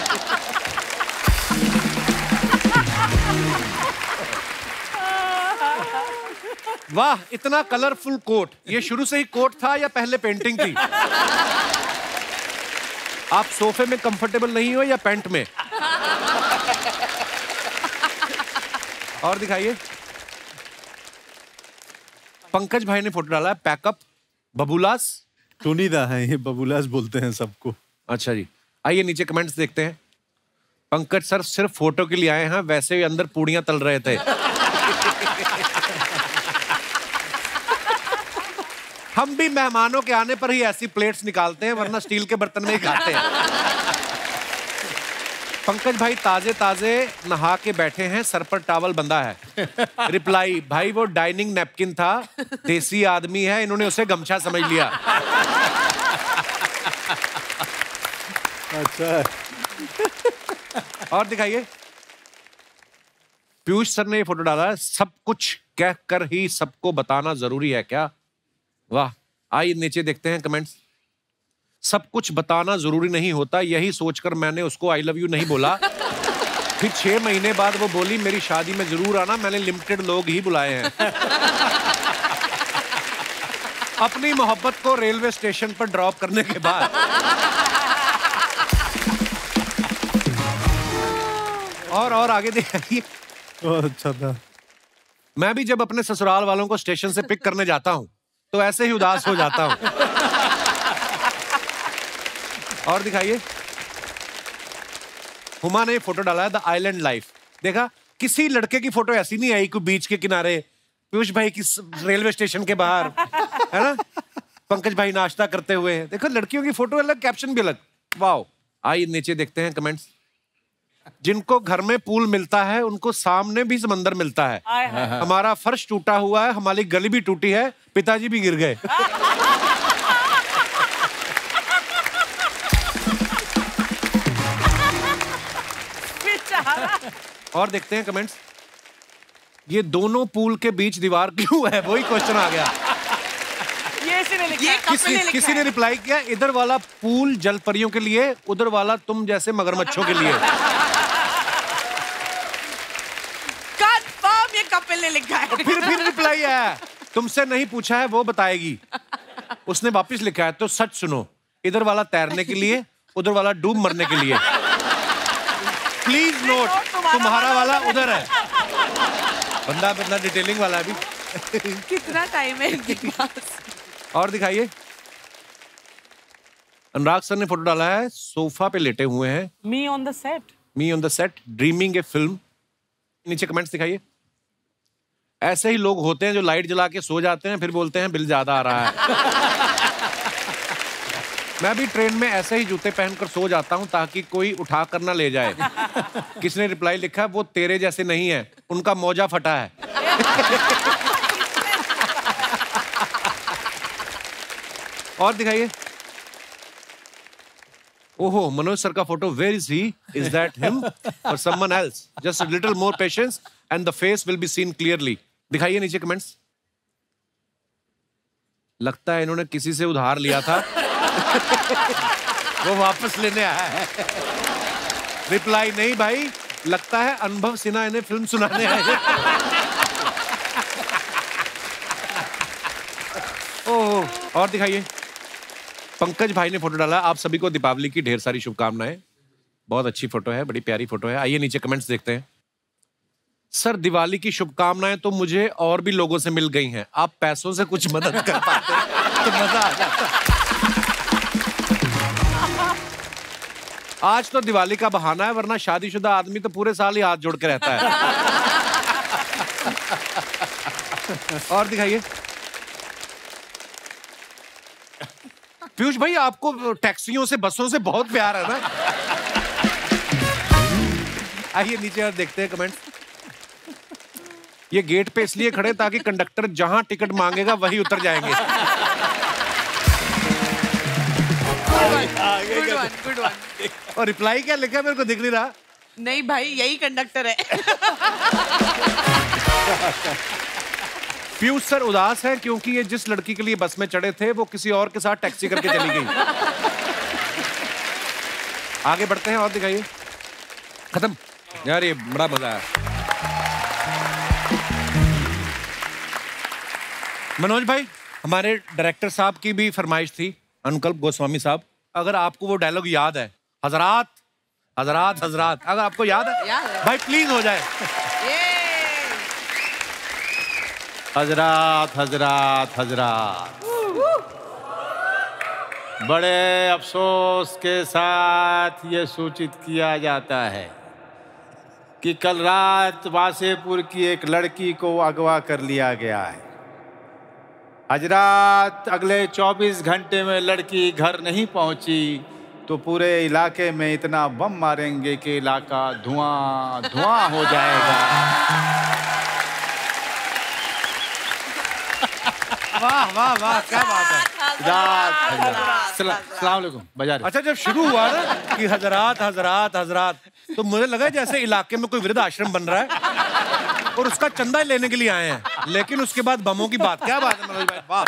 वाह इतना कलरफुल कोट। ये शुरू से ही कोट था या पहले पेंटिंग थी? आप सोफे में कंफर्टेबल नहीं हो या पैंट में? और दिखाइए। पंकज भाई ने फोटो डाला है पैकअप बबूलास। टोनीदा है ये, बबूलास बोलते हैं सबको। अच्छा जी। आइए नीचे कमेंट्स देखते हैं। पंकज सर सिर्फ फोटो के लिए आए हैं, वैसे ही अंदर पूड़ियां तल रहे थे। हम भी मेहमानों के आने पर ही ऐसी प्लेट्स निकालते हैं, वरना स्टील के बर्तन में ही खाते हैं। पंकज भाई ताजे ताजे नहा के बैठे हैं, सर पर टॉवल बंधा है। रिप्लाई, भाई वो डाइनिंग नैपकिन था, देसी आदमी है, इन्होंने उसे गमछा समझ लिया। अच्छा। और दिखाइए। पीयूष सर ने ये फोटो डाला है, सब कुछ कह कर ही सबको बताना जरूरी है क्या? वाह। आइए नीचे देखते हैं कमेंट्स। सब कुछ बताना जरूरी नहीं होता, यही सोचकर मैंने उसको आई लव यू नहीं बोला। फिर 6 महीने बाद वो बोली मेरी शादी में जरूर आना, मैंने लिमिटेड लोग ही बुलाए हैं। अपनी मोहब्बत को रेलवे स्टेशन पर ड्रॉप करने के बाद और आगे देखिए। बहुत अच्छा था। मैं भी जब अपने ससुराल वालों को स्टेशन से पिक करने जाता हूं तो ऐसे ही उदास हो जाता हूं। और दिखाइए। हुमा ने फोटो डाला है, द आइलैंड लाइफ। देखा, किसी लड़के की फोटो ऐसी नहीं आई कोई बीच के किनारे, पीयूष भाई की रेलवे स्टेशन के बाहर, है ना, पंकज भाई नाश्ता करते हुए। देखो लड़कियों की फोटो अलग, कैप्शन भी अलग। वाओ। आइए नीचे देखते हैं कमेंट्स। जिनको घर में पूल मिलता है उनको सामने भी समंदर मिलता है। हमारा फर्श टूटा हुआ है, हमारी गली भी टूटी है, पिताजी भी गिर गए। और देखते हैं कमेंट्स। ये दोनों पूल के बीच दीवार क्यों है, वही क्वेश्चन आ गया। किसी ने रिप्लाई किया, इधर वाला पूल जल परियों के लिए, उधर वाला तुम जैसे मगरमच्छों के लिए। कंफर्म ये कपिल ने लिखा है। फिर रिप्लाई आया, तुमसे नहीं पूछा है वो बताएगी। उसने वापस लिखा है, तो सच सुनो, इधर वाला तैरने के लिए, उधर वाला डूब मरने के लिए। प्लीज नोट, तुम्हारा वाला उधर है। बंदा डिटेलिंग वाला भी। कितना टाइम है इनके पास। और दिखाइए। अनुराग सर ने फोटो डाला है, सोफा पे लेटे हुए हैं। Me on the set dreaming a film. नीचे कमेंट्स दिखाइए। ऐसे ही लोग होते हैं जो लाइट जला के सो जाते हैं, फिर बोलते हैं बिल ज्यादा आ रहा है। मैं भी ट्रेन में ऐसे ही जूते पहनकर सो जाता हूं ताकि कोई उठा कर ना ले जाए। किसने रिप्लाई लिखा, वो तेरे जैसे नहीं है, उनका मौजा फटा है। और दिखाइए। ओहो, मनोज सर का photo. Where is he? Is that him और someone else? Just a little more patience and the face will be seen clearly. दिखाइए नीचे कमेंट्स। लगता है इन्होंने किसी से उधार लिया था, वो वापस लेने आया है। रिप्लाई, नहीं भाई, लगता है अनुभव सिन्हा इन्हें फिल्म सुनाने आए। ओह। और दिखाइए। पंकज भाई ने फोटो डाला, आप सभी को दीपावली की ढेर सारी शुभकामनाएं। बहुत अच्छी फोटो है, बड़ी प्यारी फोटो है। आइए नीचे कमेंट्स देखते हैं। सर, दिवाली की शुभकामनाएं तो मुझे और भी लोगों से मिल गई हैं, आप पैसों से कुछ मदद कर पाते तो मजा आ जाता। आज तो दिवाली का बहाना है, वरना शादीशुदा आदमी तो पूरे साल ही हाथ जोड़ के रहता है। और दिखाइए। पीयूष भाई, आपको टैक्सियों से, बसों से बहुत प्यार है ना। आइए नीचे और देखते हैं कमेंट्स। ये गेट पे इसलिए खड़े ताकि कंडक्टर जहां टिकट मांगेगा वही उतर जाएंगे। Good one. और रिप्लाई क्या लिखा है, मेरे को दिख नहीं रहा। नहीं भाई, यही कंडक्टर है। पीयूष सर उदास है क्योंकि ये जिस लड़की के लिए बस में चढ़े थे वो किसी और के साथ टैक्सी करके चली गई। आगे बढ़ते हैं और दिखाइए। खत्म यार, ये बड़ा मजा है। मनोज भाई, हमारे डायरेक्टर साहब की भी फरमाइश थी, अनुकल्प गोस्वामी साहब, अगर आपको वो डायलॉग याद है, हजरात हजरात हजरात, अगर आपको याद है भाई प्लीज हो जाए। हजरात हजरात हजरात, बड़े अफसोस के साथ ये सूचित किया जाता है कि कल रात वासेपुर की एक लड़की को अगवा कर लिया गया है। हजरात, अगले 24 घंटे में लड़की घर नहीं पहुंची तो पूरे इलाके में इतना बम मारेंगे कि इलाका धुआं धुआं हो जाएगा। वाह वाह वाह, क्या बात है। सलाम अलैकुम। बजा रहे। अच्छा, जब शुरू हुआ ना कि हजरात हजरात हजरात, तो मुझे लगा जैसे इलाके में कोई वृद्ध आश्रम बन रहा है और उसका चंदा लेने के लिए आए हैं, लेकिन उसके बाद बमों की बात। क्या बात है मनोज भाई, वाह।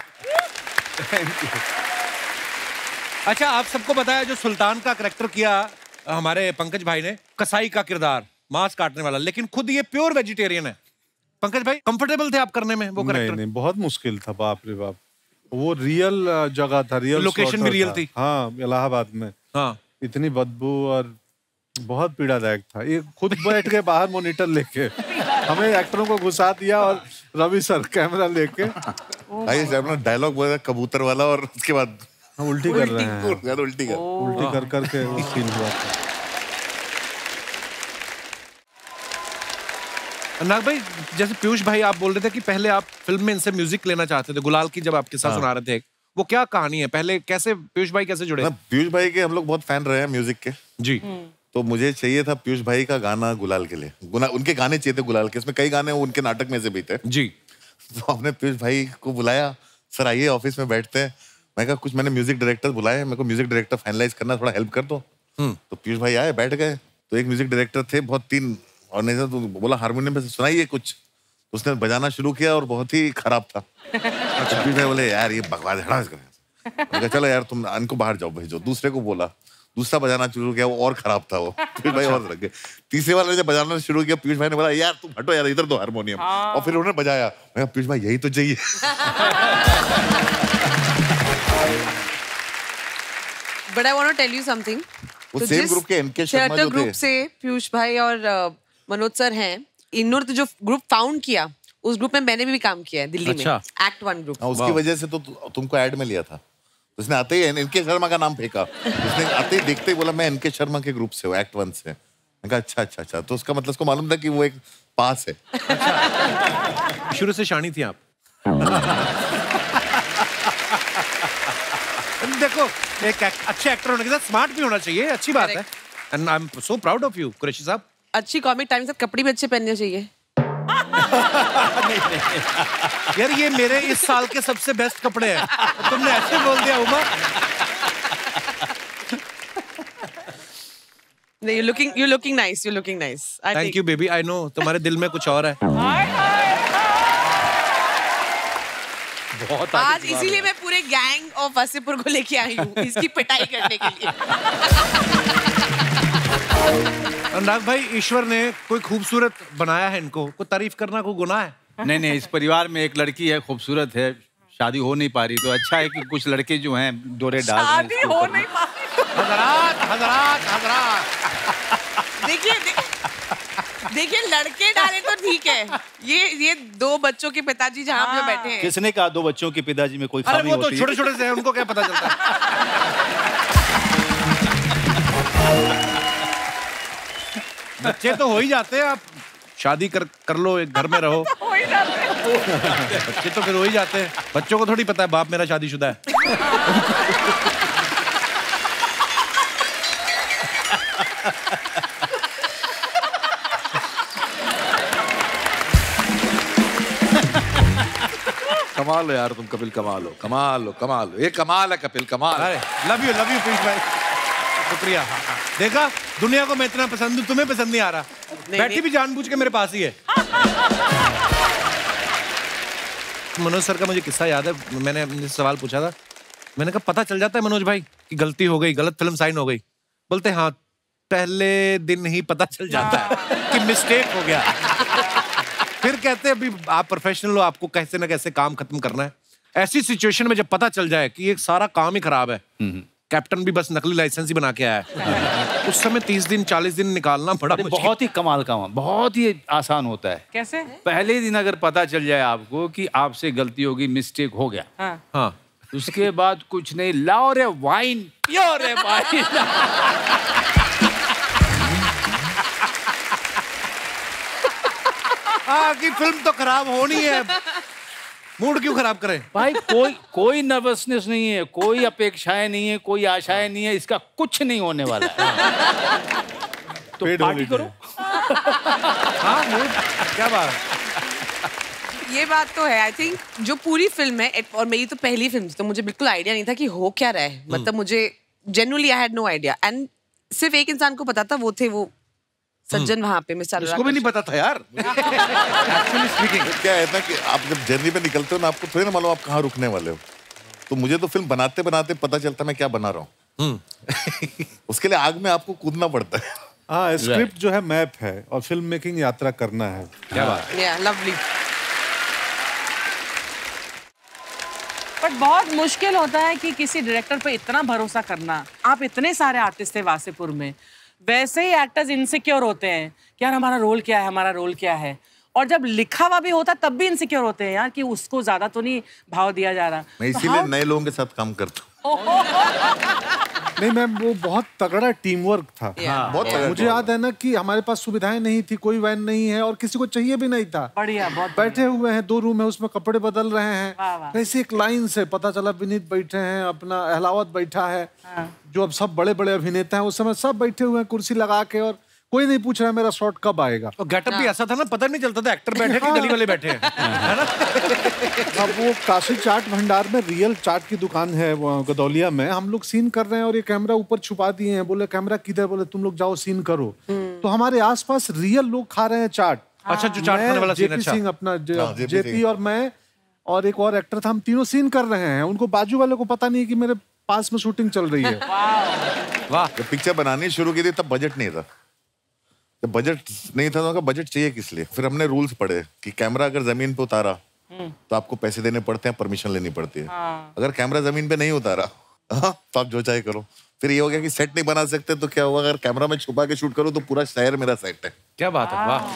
अच्छा, आप सबको बताया जो सुल्तान का करैक्टर किया हमारे पंकज भाई ने, कसाई का किरदार, मांस काटने वाला, लेकिन खुद ये प्योर वेजिटेरियन है। पंकज भाई, कंफर्टेबल थे आप करने में वो करैक्टर? नहीं, बहुत मुश्किल था, बाप रे बाप। वो रियल जगह था, रियल लोकेशन भी रियल थी। हाँ, इलाहाबाद में। हाँ, इतनी बदबू और बहुत पीड़ादायक था। ये खुद बैठ के बाहर मॉनिटर लेके हमें एक्टरों को घुसा दिया और रवि सर कैमरा लेके डायलॉग बोला कबूतर वाला और उसके बाद उल्टी कर रहे हैं, उल्टी कर करके सीन हुआ था। नाग भाई, जैसे पीयूष भाई आप बोल रहे थे कि पहले आप फिल्म में इनसे म्यूजिक लेना चाहते थे, गुलाल की जब आप किस्सा सुना रहे थे, वो क्या कहानी है? पहले कैसे पीयूष भाई कैसे जुड़े? पीयूष भाई के हम लोग बहुत फैन रहे हैं म्यूजिक के जी। तो मुझे चाहिए था पीयूष भाई का गाना गुलाल के लिए, उनके गाने चाहिए थे गुलाल के। इसमें कई गाने उनके नाटक में से भी थे जी। तो हमने पीयूष भाई को बुलाया, सर आइए ऑफिस में बैठते हैं। मैं कहा कुछ मैंने म्यूजिक डायरेक्टर बुलाए, मेरे को म्यूजिक डायरेक्टर फाइनलाइज करना, थोड़ा हेल्प कर दो। तो पीयूष भाई आए, बैठ गए। तो एक म्यूजिक डायरेक्टर थे, बहुत तीन, और नहीं तो बोला हारमोनियम पे सुनाइए कुछ। तो उसने बजाना शुरू किया और बहुत ही खराब था। पीयूष भाई बोले यार ये बकवास है, चलो यार तुम इनको बाहर जाओ भेजो। दूसरे को बोला, दूसरा बजाना शुरू किया, वो और खराब था। वो पीयूष भाई और लग गए। तीसरे वाले ने जब बजाना शुरू किया, पीयूष भाई ने बोला यार तुम हटो यार, इधर दो हारमोनियम। और फिर उन्होंने बजाया। मैं पीयूष भाई यही तो चाहिए। But I want to tell you something. वो सेम ग्रुप के एनके शर्मा जो थे, ग्रुप से पीयूष भाई और मनोज सर हैं, इन्होंने जो ग्रुप फाउंड किया, उस ग्रुप में मैंने भी काम किया है दिल्ली में, एक्ट 1 ग्रुप। उसकी वजह से तो तुमको ऐड में लिया था। उसने आते ही एनके शर्मा का नाम फेंका। उसने आते ही देखते ही बोला मैं एनके शर्मा के ग्रुप से हूँ, एक्ट 1 से। मैं कहा अच्छा अच्छा अच्छा। तो उसका मतलब उसको मालूम था कि वो एक पास है। अच्छा। शुरू से शानी थी आप? देखो, एक अच्छे एक्टर होने के साथ स्मार्ट भी होना चाहिए, अच्छी बात है। And I am so proud of you Qureshi साहब। अच्छी कॉमिक टाइम से कपड़े भी अच्छे पहनने चाहिए। यार ये मेरे इस साल के सबसे बेस्ट कपड़े हैं, तुमने ऐसे बोल दिया उमा। नहीं, you're looking nice, you're looking nice. Thank you baby, I know तुम्हारे दिल में कुछ और है। बहुत आज इसीलिए मैं पूरे गैंग ऑफ वासेपुर को लेके आई हूँ, इसकी पिटाई करने के लिए। अनुराग भाई, ईश्वर ने कोई खूबसूरत बनाया है इनको, कोई तारीफ करना कोई गुनाह है? नहीं, इस परिवार में एक लड़की है, खूबसूरत है, शादी हो नहीं पा रही, तो अच्छा है कि कुछ लड़के जो हैं डोरे डाल रहे हैं। शादी हो नहीं पा रही। हजरात। देखिए लड़के डाले तो ठीक है, ये 2 बच्चों के पिताजी जहाँ पे बैठे हैं। किसने कहा 2 बच्चों के पिताजी में कोई खामी होती है? वो तो छोटे-छोटे से हैं, उनको क्या पता चलता है। बच्चे तो हो ही जाते हैं, आप शादी कर लो, एक घर में रहो। हो ही जाते हैं। बच्चे तो फिर हो ही जाते हैं। बच्चों को थोड़ी पता है बाप मेरा शादीशुदा है। कमाल हो यार तुम कपिल, कमाल हो। ये कमाल है कपिल, कमाल। लव यू पीयूष भाई, शुक्रिया। देखा, दुनिया को मैं इतना पसंद हूँ, तुम्हें पसंद नहीं आ रहा। बैठी भी जानबूझ के मेरे पास ही है। मनोज सर का मुझे किस्सा याद है, मैंने सवाल पूछा था, मैंने कहा पता चल जाता है मनोज भाई कि गलती हो गई, गलत फिल्म साइन हो गई? बोलते हाँ, पहले दिन ही पता चल जाता है कि मिस्टेक हो गया। फिर कहते हैं अभी आप प्रोफेशनल हो, आपको कैसे ना कैसे काम खत्म करना है। ऐसी सिचुएशन में जब पता चल जाए कि ये सारा काम ही खराब है, कैप्टन भी बस नकली लाइसेंस ही बना के आया है, उस समय 30 दिन 40 दिन निकालना बड़ा बहुत ही कमाल का, बहुत ही आसान होता है। कैसे? पहले दिन अगर पता चल जाए आपको कि आपसे गलती होगी, मिस्टेक हो गया, हाँ, उसके बाद कुछ नहीं, लाओ रे वाइन, पियो रे वाइन। कि फिल्म तो खराब होनी है, मूड क्यों खराब करें भाई? कोई नर्वसनेस नहीं है, कोई अपेक्षाएं नहीं है, कोई आशाएं नहीं है, इसका कुछ नहीं होने वाला है। तो पार्टी करो। हाँ मूड, क्या बात। ये बात तो है। आई थिंक जो पूरी फिल्म है, और मेरी तो पहली फिल्म थी, तो मुझे बिल्कुल आइडिया नहीं था कि हो क्या रहा है। मतलब मुझे genuinely I had no idea, and सिर्फ एक इंसान को पता था, वो थे वो सज्जन वहां पे, मिस्टर अनुराग। इसको भी नहीं पता था यार। एक्चुअली स्पीकिंग क्या है ना कि आप जब जर्नी पे निकलते हो ना, आपको थोड़ी ना मालूम आप कहाँ रुकने वाले हो। तो मुझे तो फिल्म बनाते बनाते पता चलता मैं क्या बना रहा हूँ। उसके लिए आग में आपको कूदना पड़ता है। हाँ, स्क्रिप्ट जो है मैप है और फिल्म मेकिंग यात्रा करना है। क्या बात। लवली। बट बहुत मुश्किल होता है कि किसी डायरेक्टर पे इतना भरोसा करना। आप इतने सारे आर्टिस्ट थे वासेपुर में, वैसे ही एक्टर्स इनसिक्योर होते हैं कि यार हमारा रोल क्या है, हमारा रोल क्या है। और जब लिखा हुआ भी होता तब भी इनसिक्योर होते हैं यार कि उसको ज्यादा तो नहीं भाव दिया जा रहा। मैं इसीलिए नए लोगों के साथ काम करता हूँ। नहीं मैम, वो बहुत तगड़ा टीम वर्क था। बहुत तगड़ा। मुझे याद है ना कि हमारे पास सुविधाएं नहीं थी, कोई वैन नहीं है और किसी को चाहिए भी नहीं था। बढ़िया, बहुत बैठे हुए हैं, 2 रूम है, उसमें कपड़े बदल रहे हैं। ऐसे एक लाइन से पता चला विनीत बैठे हैं, अपना अहलावत बैठा है, जो अब सब बड़े बड़े अभिनेता हैं, उस समय सब बैठे हुए हैं कुर्सी लगा के, और कोई नहीं पूछ रहा है मेरा शॉट कब आएगा। और गेटअप भी ऐसा था ना, पता नहीं चलता था एक्टर बैठे कि गली वाले बैठे हैं, है ना। अब वो काशी चाट भंडार में रियल चाट की दुकान है वो गदौलिया में, हम लोग सीन कर रहे हैं और ये कैमरा ऊपर छुपा दिए हैं। बोले कैमरा किधर? बोले तुम लोग जाओ सीन करो। तो हमारे आसपास रियल लोग खा रहे हैं चाट। अच्छा, जो चाट खाने वाला सीन। जेपी सिंह अपना, जेपी और मैं और एक और एक्टर था, हम तीनों सीन कर रहे हैं। उनको बाजू वाले को पता नहीं कि मेरे पास में शूटिंग चल रही है। वाह। जब पिक्चर बनानी शुरू की थी तब बजट नहीं था। जब बजट नहीं था तो बजट चाहिए किस लिए? फिर हमने रूल्स पढ़े कि कैमरा अगर जमीन पे उतारा तो आपको पैसे देने पड़ते हैं, परमिशन लेनी पड़ती है। अगर कैमरा जमीन पे नहीं उतारा तो आप जो चाहे करो। फिर ये हो गया कि सेट नहीं बना सकते, तो क्या हुआ? अगर कैमरा में छुपा के शूट करो तो पूरा शहर मेरा सेट है। क्या बात है, वाह।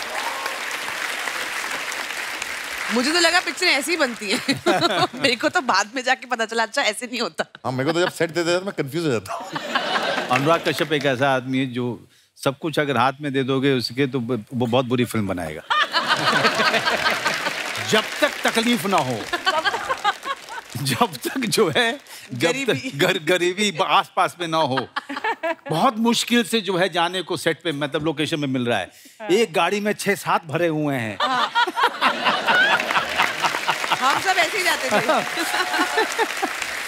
मुझे तो लगा पिक्चर ऐसी ही बनती है। मेरे को तो बाद में जाके पता चला अच्छा ऐसे नहीं होता। हाँ, मेरे को तो जब सेट देते थे मैं कंफ्यूज हो जाता हूँ। अनुराग कश्यप एक ऐसा आदमी है जो सब कुछ अगर हाथ में दे दोगे उसके, तो वो बहुत बुरी फिल्म बनाएगा। जब तक तकलीफ ना हो, जब तक जो है गरीबी आस पास में ना हो, बहुत मुश्किल से जो है जाने को सेट पे, मतलब लोकेशन में मिल रहा है। एक गाड़ी में 6-7 भरे हुए हैं। हम सब ऐसे ही जाते थे।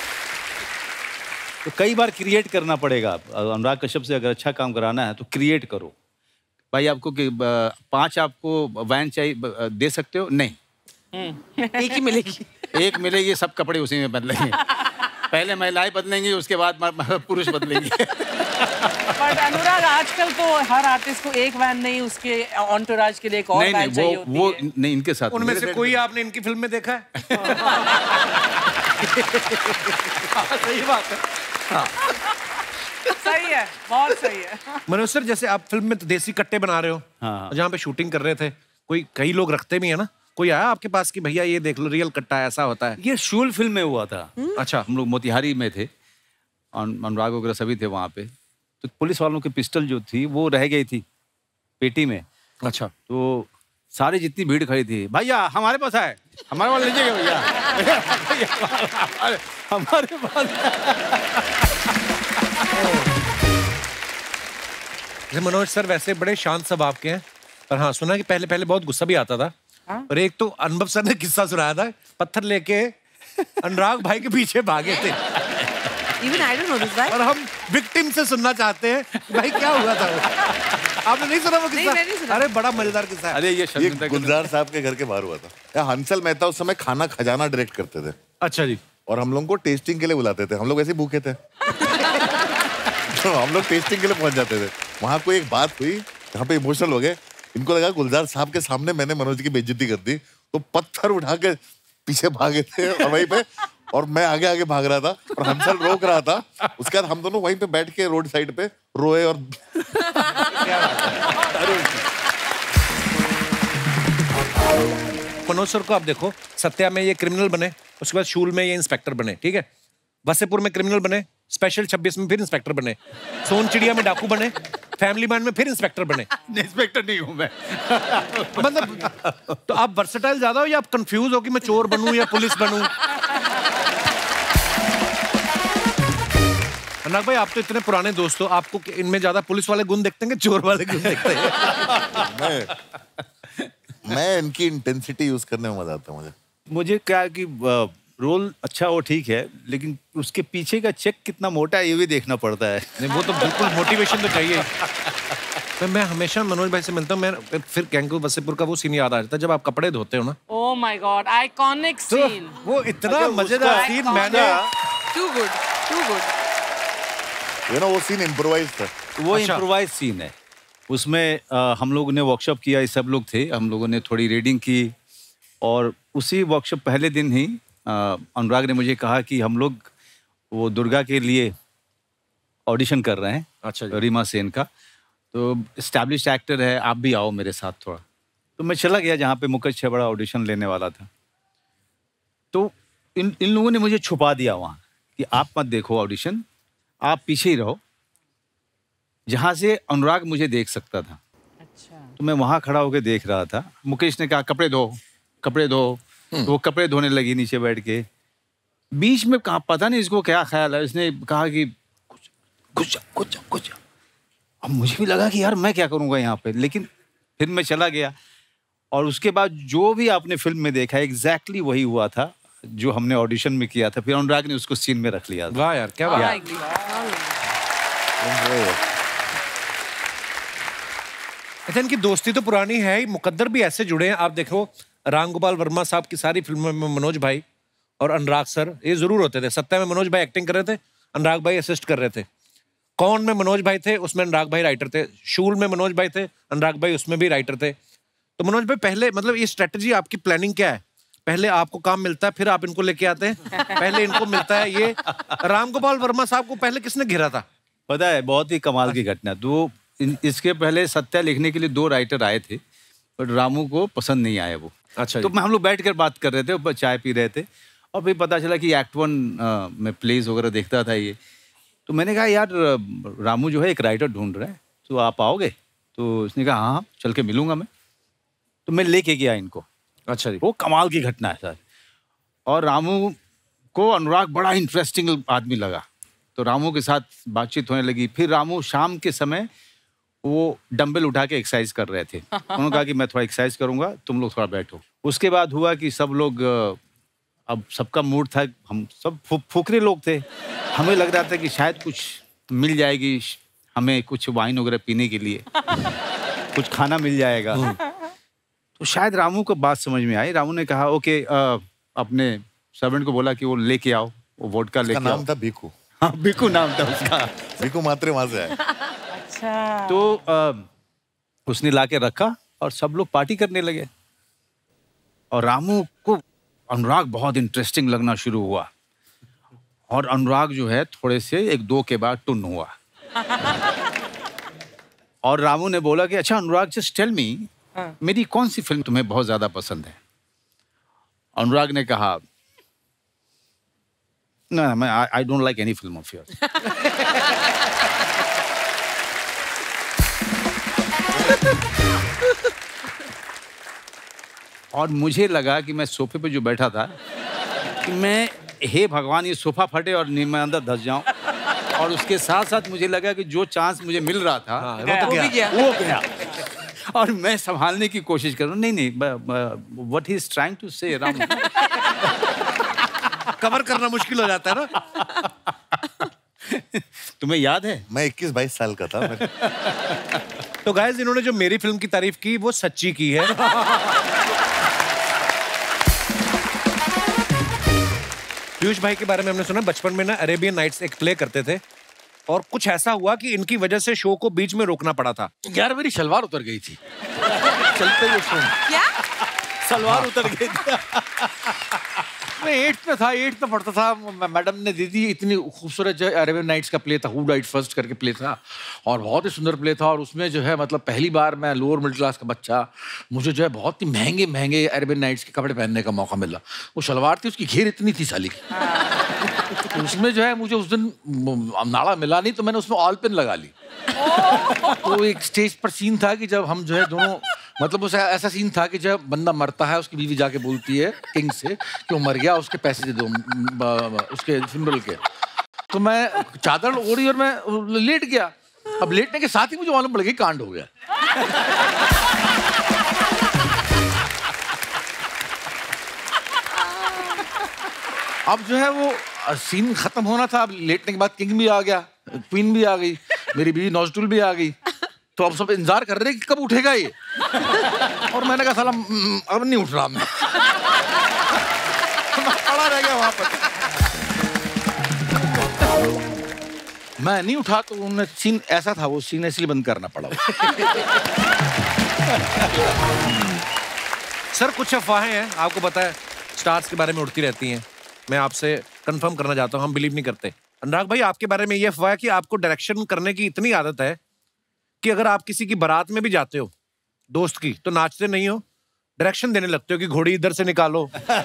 तो कई बार क्रिएट करना पड़ेगा। अनुराग कश्यप से अगर अच्छा काम कराना है तो क्रिएट करो। भाई आपको 5 आपको वैन चाहिए, दे सकते हो? नहीं, एक ही मिलेगी। एक मिलेगी, सब कपड़े उसी में बदलेंगे। पहले महिलाएं बदलेंगी, उसके बाद पुरुष बदलेंगे। बट अनुराग, आजकल तो हर आर्टिस्ट को एक वैन नहीं, उसके एंटोराज के लिए एक और वैन चाहिए होती है। वो नहीं, इनके साथ उनमें से कोई आपने इनकी फिल्म में देखा है? सही बात है। सही है, बहुत सही है। मनोज सर, जैसे आप फिल्म में तो देसी कट्टे बना रहे हो, जहाँ पे शूटिंग कर रहे थे, कई लोग रखते भी है ना, कोई आया आपके पास कि भैया ये देख लो रियल कट्टा ऐसा होता है? ये शूल फिल्म में हुआ था। अच्छा, हम लोग मोतिहारी में थे, अनुराग वगैरह सभी थे वहाँ पे। तो पुलिस वालों की पिस्टल जो थी वो रह गई थी पेटी में। अच्छा, तो सारी जितनी भीड़ खड़ी थी, भैया हमारे पास है, हमारे पास लीजिएगा भैया। हमारे पास। मनोज सर वैसे बड़े शांत स्वभाव के हैं, पर हाँ सुना कि पहले पहले बहुत गुस्सा भी आता था। और एक तो अनुभव सर ने किस्सा सुनाया था, पत्थर लेके अनुराग भाई के पीछे भागे थे। Even I don't know this guy. और हम विक्टिम से सुनना चाहते हैं भाई क्या हुआ था वो। आपने नहीं सुना वो किस्सा? नहीं सुना। अरे बड़ा मजेदार किस्सा है। अरे ये गुलजार साहब के घर के बाहर हुआ था। हंसल मेहता उस समय खाना खजाना डायरेक्ट करते थे। अच्छा जी। और हम लोगों को टेस्टिंग के लिए बुलाते थे। हम लोग ऐसे भूखे थे तो हम लोग टेस्टिंग के लिए पहुंच जाते थे। वहां कोई एक बात हुई जहाँ पे इमोशनल हो गए। इनको लगा गुलजार साहब के सामने मैंने मनोज की बेइज्जती कर दी, तो पत्थर उठा के पीछे भागे थे और वहीं पे, और मैं आगे आगे भाग रहा था और हंसल रोक रहा था। उसके बाद हम दोनों वहीं पे बैठ के रोड साइड पे रोए। और मनोज सर को आप देखो, सत्या में ये क्रिमिनल बने, उसके बाद शूल में ये इंस्पेक्टर बने, ठीक है। वसेपुर में क्रिमिनल बने, स्पेशल 26 में फिर इंस्पेक्टर बने, सोन चिड़िया में डाकू बने, फैमिली मैन में फिर इंस्पेक्टर बने? इंस्पेक्टर नहीं हूँ मैं। मतलब तो आप वर्सेटाइल ज्यादा हो या आप कंफ्यूज हो कि मैं चोर बनूं या पुलिस बनूं? अनुराग भाई, आप तो इतने पुराने दोस्त हो, आपको इनमें ज्यादा पुलिस वाले गुण देखते हैं कि चोर वाले गुण देखते हैं? मैं इनकी इंटेंसिटी यूज करने में मजा आता है मुझे क्या कि रोल अच्छा वो ठीक है, लेकिन उसके पीछे का चेक कितना मोटा है ये भी देखना पड़ता है। नहीं, वो तो बिल्कुल मोटिवेशन तो चाहिए। तो मैं हमेशा मनोज भाई से मिलता हूँ, मैं फिर गैंग्स ऑफ वसेपुर का वो सीन याद आ जाता है जब आप कपड़े धोते हो ना। Oh my god, iconic scene. वो इतना मजेदार सीन, मैंने टू गुड यू नो वो सीन इम्प्रोवाइज था। वो इम्प्रोवाइज सीन है। उसमें हम लोगों ने वर्कशॉप किया, सब लोग थे, हम लोगों ने थोड़ी रीडिंग की और उसी वर्कशॉप पहले दिन ही अनुराग ने मुझे कहा कि हम लोग वो दुर्गा के लिए ऑडिशन कर रहे हैं। अच्छा, रीमा सेन का, तो एस्टैब्लिश्ड एक्टर है, आप भी आओ मेरे साथ थोड़ा। तो मैं चला गया जहाँ पे मुकेश छबड़ा ऑडिशन लेने वाला था। तो इन लोगों ने मुझे छुपा दिया वहाँ कि आप मत देखो ऑडिशन, आप पीछे ही रहो, जहाँ से अनुराग मुझे देख सकता था। अच्छा। तो मैं वहाँ खड़ा होकर देख रहा था। मुकेश ने कहा कपड़े धो, कपड़े धो। तो वो कपड़े धोने लगी नीचे बैठ के। बीच में कहा पता नहीं इसको क्या ख्याल है, इसने कहा कि कुछ। अब मुझे भी लगा कि यार मैं क्या करूँगा यहाँ पे, लेकिन फिर मैं चला गया। और उसके बाद जो भी आपने फिल्म में देखा एग्जैक्टली वही हुआ था जो हमने ऑडिशन में किया था। फिर अनुराग ने उसको सीन में रख लिया। वाह यार, क्या बात। अच्छा, इनकी दोस्ती तो पुरानी है ही, मुकद्दर भी ऐसे जुड़े हैं। आप देखो राम गोपाल वर्मा साहब की सारी फिल्मों में मनोज भाई और अनुराग सर ये जरूर होते थे। सत्या में मनोज भाई एक्टिंग कर रहे थे, अनुराग भाई असिस्ट कर रहे थे। कौन में मनोज भाई थे, उसमें अनुराग भाई राइटर थे। शूल में मनोज भाई थे, अनुराग भाई उसमें भी राइटर थे। तो मनोज भाई पहले मतलब ये स्ट्रेटजी आपकी प्लानिंग क्या है? पहले आपको काम मिलता है, फिर आप इनको लेके आते हैं, पहले इनको मिलता है ये? राम गोपाल वर्मा साहब को पहले किसने घेरा था? पता है, बहुत ही कमाल की घटना। तो इसके पहले सत्या लिखने के लिए 2 राइटर आए थे, बट रामू को पसंद नहीं आया वो। अच्छा। तो हम लोग बैठ कर बात कर रहे थे, ऊपर चाय पी रहे थे, और फिर पता चला कि एक्ट 1 में प्लेस वगैरह देखता था ये। तो मैंने कहा यार रामू जो है एक राइटर ढूंढ रहा है, तो आप आओगे? तो उसने कहा हाँ चल के मिलूंगा मैं। तो मैं लेके गया इनको। अच्छा जी। वो कमाल की घटना है सर। और रामू को अनुराग बड़ा इंटरेस्टिंग आदमी लगा, तो रामू के साथ बातचीत होने लगी। फिर रामू शाम के समय वो डंबल उठा के एक्सरसाइज कर रहे थे। उन्होंने कहा कि मैं थोड़ा एक्सरसाइज करूंगा, तुम लोग थोड़ा बैठो। उसके बाद हुआ कि सब लोग, अब सबका मूड था, हम सब फुकरे लोग थे, हमें लग रहा था कि शायद कुछ मिल जाएगी हमें, कुछ वाइन वगैरह पीने के लिए, कुछ खाना मिल जाएगा। तो शायद रामू को बात समझ में आई। रामू ने कहा ओके, अपने सर्वेंट को बोला कि वो लेके आओ, वो वोडका लेके आओ। नाम था भीकू। हाँ, भीकू नाम था उसका। भीकू मात्रे वहां से आया। अच्छा। तो उसने लाके रखा और सब लोग पार्टी करने लगे। और रामू को अनुराग बहुत इंटरेस्टिंग लगना शुरू हुआ, और अनुराग जो है थोड़े से 1-2 के बाद टुन हुआ। और रामू ने बोला कि अच्छा अनुराग, जस्ट टेल मी, मेरी कौन सी फिल्म तुम्हें बहुत ज्यादा पसंद है? अनुराग ने कहा no, I don't like any film of yours. और मुझे लगा कि मैं सोफे पे जो बैठा था कि मैं, हे भगवान, ये सोफा फटे और मैं अंदर धंस जाऊं। और उसके साथ साथ मुझे लगा कि जो चांस मुझे मिल रहा था वो गया। और मैं संभालने की कोशिश कर रहा हूँ, नहीं, what he is trying to say, Ram. Cover करना मुश्किल हो जाता है ना। तुम्हें याद है मैं 21-22 साल का था। तो गाइस, इन्होंने जो मेरी फिल्म की तारीफ की वो सच्ची की है। पीयूष भाई के बारे में हमने सुना बचपन में ना अरेबियन नाइट्स एक प्ले करते थे, और कुछ ऐसा हुआ कि इनकी वजह से शो को बीच में रोकना पड़ा था। यार मेरी सलवार उतर गई थी चलते हुए शो। क्या? सलवार उतर गई थी। मैं 8th में था, 8th में पढ़ता था। मैडम ने दी थी, इतनी खूबसूरत जो अरेबियन नाइट्स का प्ले था, हु डाइड फर्स्ट करके प्ले था, और बहुत ही सुंदर प्ले था। और उसमें जो है मतलब पहली बार मैं लोअर मिडिल क्लास का बच्चा, मुझे जो है बहुत ही महंगे महंगे अरेबियन नाइट्स के कपड़े पहनने का मौका मिला। वो शलवार थी, उसकी घेर इतनी थी साली की, तो उसमें जो है मुझे उस दिन नाड़ा मिला नहीं, तो मैंने उसमें ऑल पेन लगा ली। तो एक स्टेज पर सीन था कि जब हम जो है दोनों, मतलब उस ऐसा सीन था कि जब बंदा मरता है, उसकी बीवी जाके बोलती है किंग से कि वो मर गया, उसके पैसे दे दो उसके फ्यूनरल के। तो मैं चादर ओढ़ी और मैं लेट गया। अब लेटने के साथ ही मुझे मालूम पड़ गया कांड हो गया। अब जो है वो सीन खत्म होना था। अब लेटने के बाद किंग भी आ गया, क्वीन भी आ गई, मेरी बीवी नौजटुल भी आ गई। तो अब सब इंतजार कर रहे हैं कि कब उठेगा ये। और मैंने कहा साला अब नहीं उठ रहा मैं। खड़ा रह गया वहां पर। मैं नहीं उठा तो उन्होंने सीन ऐसा था, वो सीन इसलिए बंद करना पड़ा। सर कुछ अफवाहें हैं, आपको पता है स्टार्स के बारे में उड़ती रहती हैं। मैं आपसे कंफर्म करना चाहता हूँ, हम बिलीव नहीं करते। अनुराग भाई, आपके बारे में ये अफवाह है कि आपको डायरेक्शन करने की इतनी आदत है कि अगर आप किसी की बारात में भी जाते हो दोस्त की, तो नाचते नहीं हो, डायरेक्शन देने लगते हो कि घोड़ी इधर से निकालो,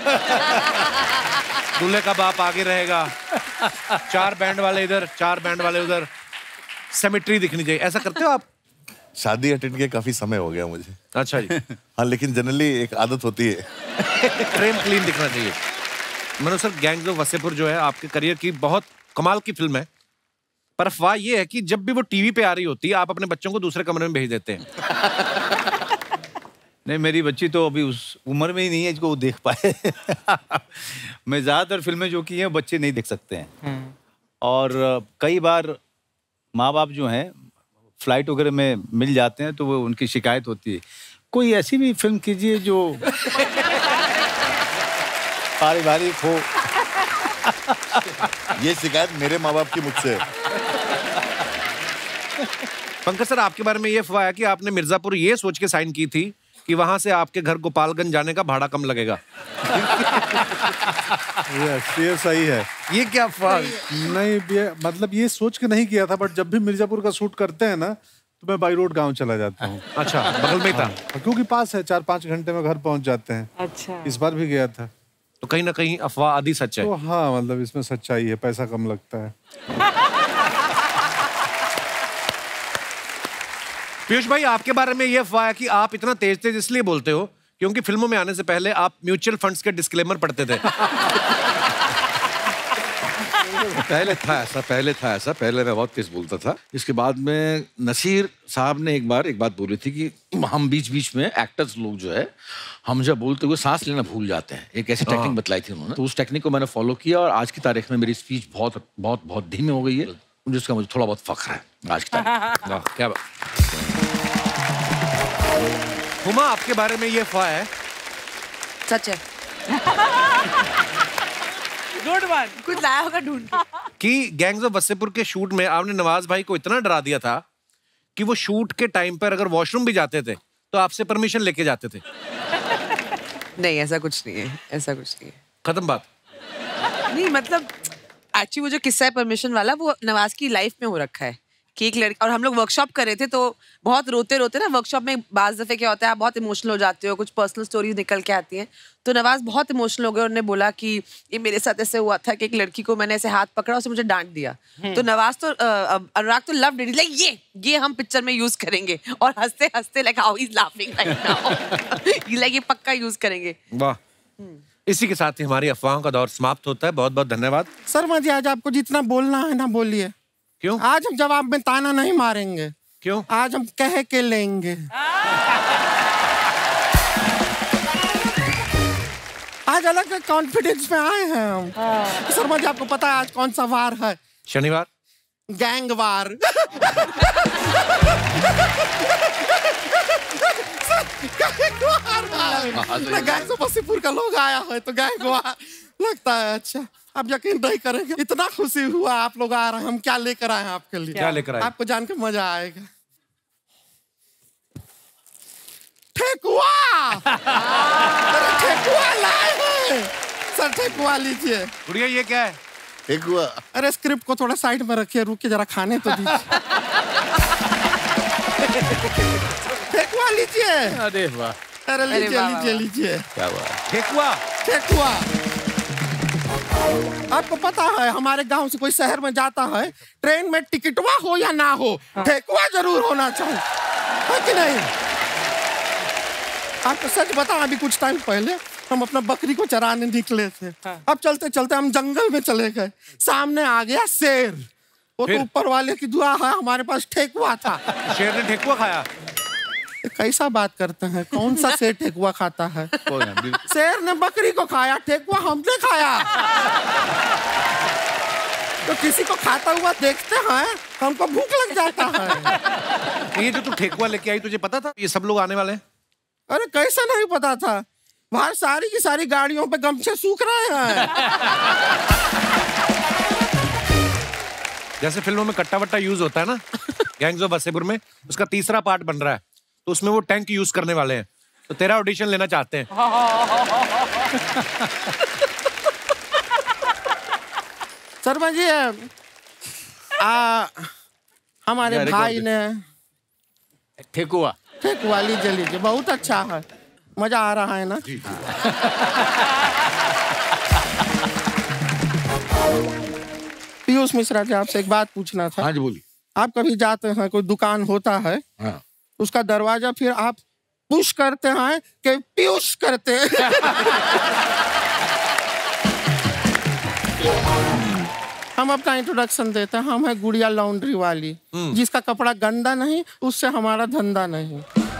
दूल्हे का बाप आगे रहेगा, 4 बैंड वाले इधर, 4 बैंड वाले उधर, सेमेट्री दिखनी चाहिए। ऐसा करते हो आप? शादी अटेंड किए काफी समय हो गया मुझे। अच्छा जी। हाँ, लेकिन जनरली एक आदत होती है, फ्रेम क्लीन दिखना चाहिए। Manoj sir, gangs of Wasseypur जो है आपके करियर की बहुत कमाल की फिल्म है, पर अफवाह ये है कि जब भी वो टीवी पे आ रही होती है, आप अपने बच्चों को दूसरे कमरे में भेज देते हैं। नहीं, मेरी बच्ची तो अभी उस उम्र में ही नहीं है जिसको वो देख पाए। मैं ज़्यादातर फिल्में जो की हैं बच्चे नहीं देख सकते हैं। और कई बार माँ बाप जो हैं फ्लाइट वगैरह में मिल जाते हैं तो वो उनकी शिकायत होती है, कोई ऐसी भी फिल्म कीजिए जो पारिवारिक हो। ये शिकायत मेरे माँ बाप की मुझसे है। पंकज सर, आपके बारे में ये अफवाह है कि आपने मिर्जापुर ये सोच के साइन की थी कि वहां से आपके घर गोपालगंज जाने का भाड़ा कम लगेगा। ये सही है। ये क्या अफवाह? नहीं, मतलब ये सोच के नहीं किया था, बट जब भी मिर्जापुर का शूट करते हैं ना तो मैं बाई रोड गाँव चला जाता हूँ। अच्छा, बगल में ही था? क्योंकि पास है, 4-5 घंटे में घर पहुँच जाते हैं। अच्छा, इस बार भी गया था। तो कहीं ना कहीं अफवाह आधी सच है। तो हाँ, मतलब इसमें सच्चाई है, पैसा कम लगता है। पीयूष भाई, आपके बारे में ये अफवाह है कि आप इतना तेज तेज इसलिए बोलते हो क्योंकि फिल्मों में आने से पहले आप म्यूचुअल फंड्स के डिस्क्लेमर पढ़ते थे। पहले था ऐसा, पहले मैं बहुत तेज बोलता था। इसके बाद में नसीर साहब ने एक बात बोली थी कि हम बीच बीच में एक्टर्स लोग जो है, हम जब बोलते हुए सांस लेना भूल जाते हैं। एक ऐसी टेक्निक बतलाई थी उन्होंने, तो उस टेक्निक को मैंने फॉलो किया और आज की तारीख में मेरी स्पीच बहुत बहुत बहुत धीमी हो गई है, जिसका मुझे थोड़ा बहुत फख्र है आज की तारीख। क्या बात। हुमा, आपके बारे में ये अफवाह है? सच है। Good one. कुछ लाया होगा ढूंढ के कि गैंग्स ऑफ वसेपुर के शूट में आपने नवाज भाई को इतना डरा दिया था कि वो शूट के टाइम पर अगर वॉशरूम भी जाते थे तो आपसे परमिशन लेके जाते थे। नहीं, ऐसा कुछ नहीं है, ऐसा कुछ नहीं है। खत्म बात। नहीं, मतलब एक्चुअली वो जो किस्सा है परमिशन वाला, वो नवाज की लाइफ में हो रखा है कि एक लड़की, और हम लोग वर्कशॉप कर रहे थे तो बहुत रोते रोते ना, वर्कशॉप में बाज दफे क्या होता है, आप बहुत इमोशनल हो जाते हो, कुछ पर्सनल स्टोरीज निकल के आती हैं। तो नवाज बहुत इमोशनल हो गए और उन्होंने बोला कि ये मेरे साथ ऐसे हुआ था कि एक लड़की को मैंने ऐसे हाथ पकड़ा, उसे मुझे डांट दिया। तो नवाज तो अनुराग तो लव डिड, लाइक ये हम पिक्चर में यूज करेंगे, और हंसते हंसते like how he is laughing right now, like ये पक्का यूज करेंगे। वाह। इसी के साथ ही हमारी अफवाहों का दौर समाप्त होता है। बहुत बहुत धन्यवाद। शर्मा जी, आज आपको जितना बोलना है ना बोलिए। क्यों? आज हम जवाब में ताना नहीं मारेंगे। क्यों? आज हम कह के लेंगे। आज अलग कॉन्फिडेंस में आए हैं हम। शर्मा जी, आपको पता है आज कौन सा वार है? शनिवार। Gang war. Gangs of Wasseypur का लोग आया है तो गैंग वार लगता है। अच्छा, आप यकीन नहीं करेंगे, इतना खुशी हुआ आप लोग आ रहे हैं। हम क्या लेकर आए हैं आपके लिए? क्या लेकर आए? आपको जान के मजा आएगा। ठेकुआ। ठेकुआ लाए हैं। सर ठेकुआ लीजिए। गुड़िया ये क्या है? ठेकुआ। अरे स्क्रिप्ट को थोड़ा साइड में रखिए, रुक के जरा खाने तो दीजिए। ठेकुआ लीजिए। अरे वाह, अरे लीजिए लीजिए लीजिए। क्या बात। ठेकुआ। ठेकुआ। आपको पता है हमारे गांव से कोई शहर में जाता है, ट्रेन में टिकटवा हो या ना हो, ठेकुआ जरूर होना चाहिए, है कि नहीं? आपको सच बता, अभी कुछ टाइम पहले हम अपना बकरी को चराने निकले थे। अब चलते चलते हम जंगल में चले गए, सामने आ गया शेर। वो तो ऊपर वाले की दुआ है, हमारे पास ठेकुआ था। शेर ने ठेकुआ खाया? कैसा बात करते हैं, कौन सा शेर ठेकुआ खाता है? शेर ने बकरी को खाया, ठेकुआ हमने खाया। तो किसी को खाता हुआ देखते हैं, हमको भूख लग जाता है। ये जो तू ठेकुआ लेके आई, तुझे पता था ये सब लोग आने वाले हैं? अरे कैसा नहीं पता था, बाहर सारी की सारी गाड़ियों पे गमछे सूख रहे हैं। जैसे फिल्मों में कट्टा वट्टा यूज होता है ना, गैंग्स ऑफ वसेपुर में उसका तीसरा पार्ट बन रहा है, तो उसमें वो टैंक यूज करने वाले हैं, तो तेरा ऑडिशन लेना चाहते हैं। शर्मा जी, हमारे भाई ने ठेकुआ लीजिए लीजिए, बहुत अच्छा है, मजा आ रहा है ना? पीयूष मिश्रा जी, आपसे एक बात पूछना था। हाँ जी बोलिए। आप कभी जाते हैं, कोई दुकान होता है, हाँ। उसका दरवाजा फिर आप पुश करते हैं कि पीयूष करते हैं? हम अपना इंट्रोडक्शन देते हैं, हम है गुड़िया लॉन्ड्री वाली, जिसका कपड़ा गंदा नहीं, उससे हमारा धंधा नहीं।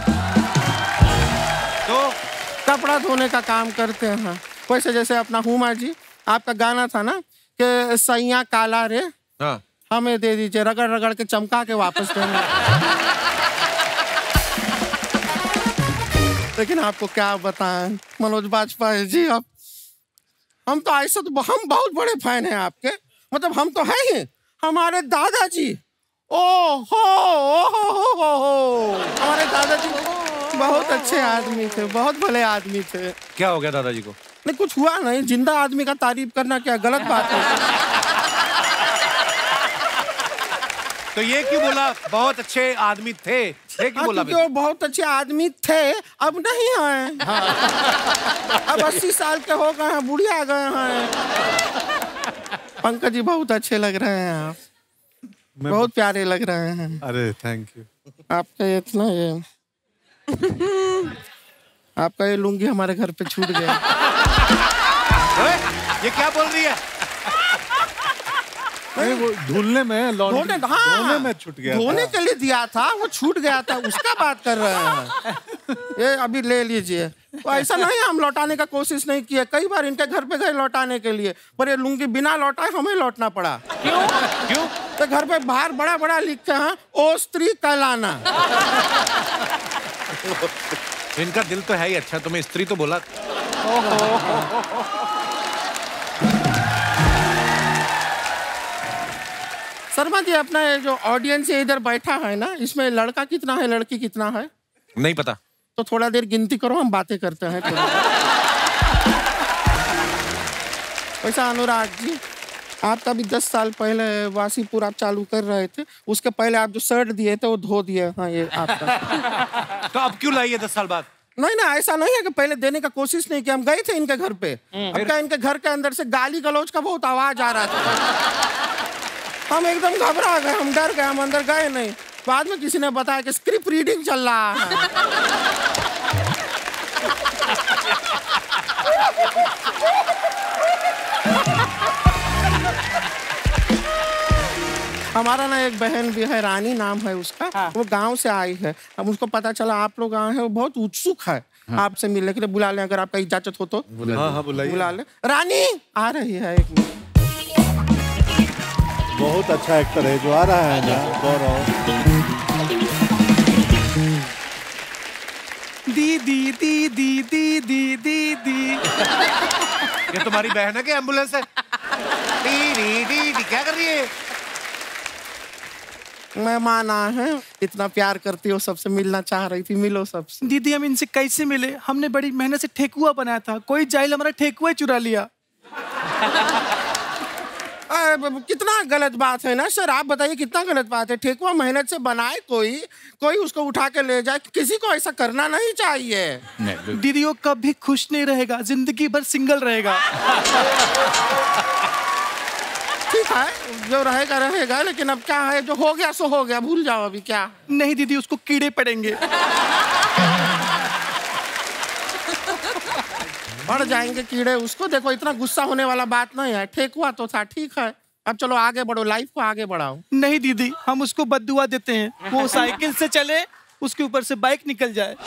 तो कपड़ा धोने का काम करते हैं। वैसे जैसे अपना हुमा जी, आपका गाना था ना कि सैया काला रे, हाँ। हमें दे दीजिए, रगड़ रगड़ के चमका के वापस देंगे। लेकिन आपको क्या बताएं मनोज बाजपेयी जी, अब हम तो ऐसे तो हम बहुत बड़े फैन हैं आपके, मतलब हम तो है ही, हमारे दादाजी, ओ हो, हमारे दादाजी बहुत अच्छे आदमी थे, बहुत भले आदमी थे। क्या हो गया दादाजी को? नहीं कुछ हुआ नहीं, जिंदा आदमी का तारीफ करना क्या गलत बात है? तो ये क्यों बोला बहुत अच्छे आदमी थे? क्यों बोला? वो बहुत अच्छे आदमी थे, अब नहीं हैं। अब 80 साल के हो गए हैं, बुढ़िया गए हैं। पंकज जी बहुत अच्छे लग रहे हैं आप, बहुत प्यारे लग रहे हैं। अरे थैंक यू। आपका इतना ये आपका ये लुंगी हमारे घर पे छूट गया। ये क्या बोल रही है? नहीं वो धुलने में, धोने में छूट गया, धोने के लिए दिया था, वो छूट गया था, उसका बात कर रहे हैं। ये अभी ले लीजिए। तो ऐसा नहीं हम लौटाने का कोशिश नहीं किया, कई बार इनके घर पे गए लौटाने के लिए, पर ये लुंगी बिना लौटाए हमें लौटना पड़ा। क्यों? तो घर पे बाहर बड़ा बड़ा लिखते हैं, ओ स्त्री कहलाना। इनका दिल तो है ही अच्छा, तुम्हें स्त्री तो बोला। शर्मा जी, अपना ये जो ऑडियंस इधर बैठा है ना, इसमें लड़का कितना है, लड़की कितना है? नहीं पता। तो थोड़ा देर गिनती करो, हम बातें करते हैं। वैसा अनुराग जी, आपका भी 10 साल पहले वासीपुर आप चालू कर रहे थे, उसके पहले आप जो शर्ट दिए थे वो धो दिए। हाँ ये आपका। तो अब क्यों लाइए 10 साल बाद? नहीं ना, ऐसा नहीं है कि पहले देने का कोशिश नहीं किया, हम गए थे इनके घर पे, इनके घर के अंदर से गाली गलौज का बहुत आवाज आ रहा था। हम एकदम घबरा गए, हम डर गए, हम अंदर गए नहीं। बाद में किसी ने बताया कि स्क्रिप्ट रीडिंग चल रहा है। हमारा ना एक बहन भी है, रानी नाम है उसका। हाँ। वो गांव से आई है, अब उसको पता चला आप लोग आए हैं, वो बहुत उत्सुक है। हाँ। आपसे मिलने के लिए, बुला लें अगर आपका इजाजत हो तो। हाँ बुला लें। रानी आ रही है, एक मिनट। बहुत अच्छा एक्टर है जो आ रहा है ना, गौरव। दीदी दीदी दीदी दीदी। ये तुम्हारी बहन है कि एम्बुलेंस है? दीदी दीदी क्या कर रही है? मेहमान आए हैं, इतना प्यार करती हो, सबसे मिलना चाह रही थी, मिलो सबसे। दीदी हम इनसे कैसे मिले? हमने बड़ी मेहनत से ठेकुआ बनाया था, कोई जाहिल हमारा ठेकुआ चुरा लिया। कितना गलत बात है ना सर, आप बताइए कितना गलत बात है। ठेकुआ मेहनत से बनाए कोई उसको उठा के ले जाए, किसी को ऐसा करना नहीं चाहिए। दीदी वो कभी खुश नहीं रहेगा, जिंदगी भर सिंगल रहेगा। ठीक है, जो रहेगा रहेगा, लेकिन अब क्या है, जो हो गया सो हो गया, भूल जाओ अभी। क्या नहीं दीदी, उसको कीड़े पड़ेंगे। बढ़ जाएंगे कीड़े उसको। देखो इतना गुस्सा होने वाला बात नहीं है, ठेकुआ तो था, ठीक है। अब चलो आगे बढ़ो, लाइफ को आगे बढ़ाओ। नहीं दीदी, हम उसको बद्दुआ देते हैं, वो साइकिल से चले, उसके ऊपर से बाइक निकल जाए।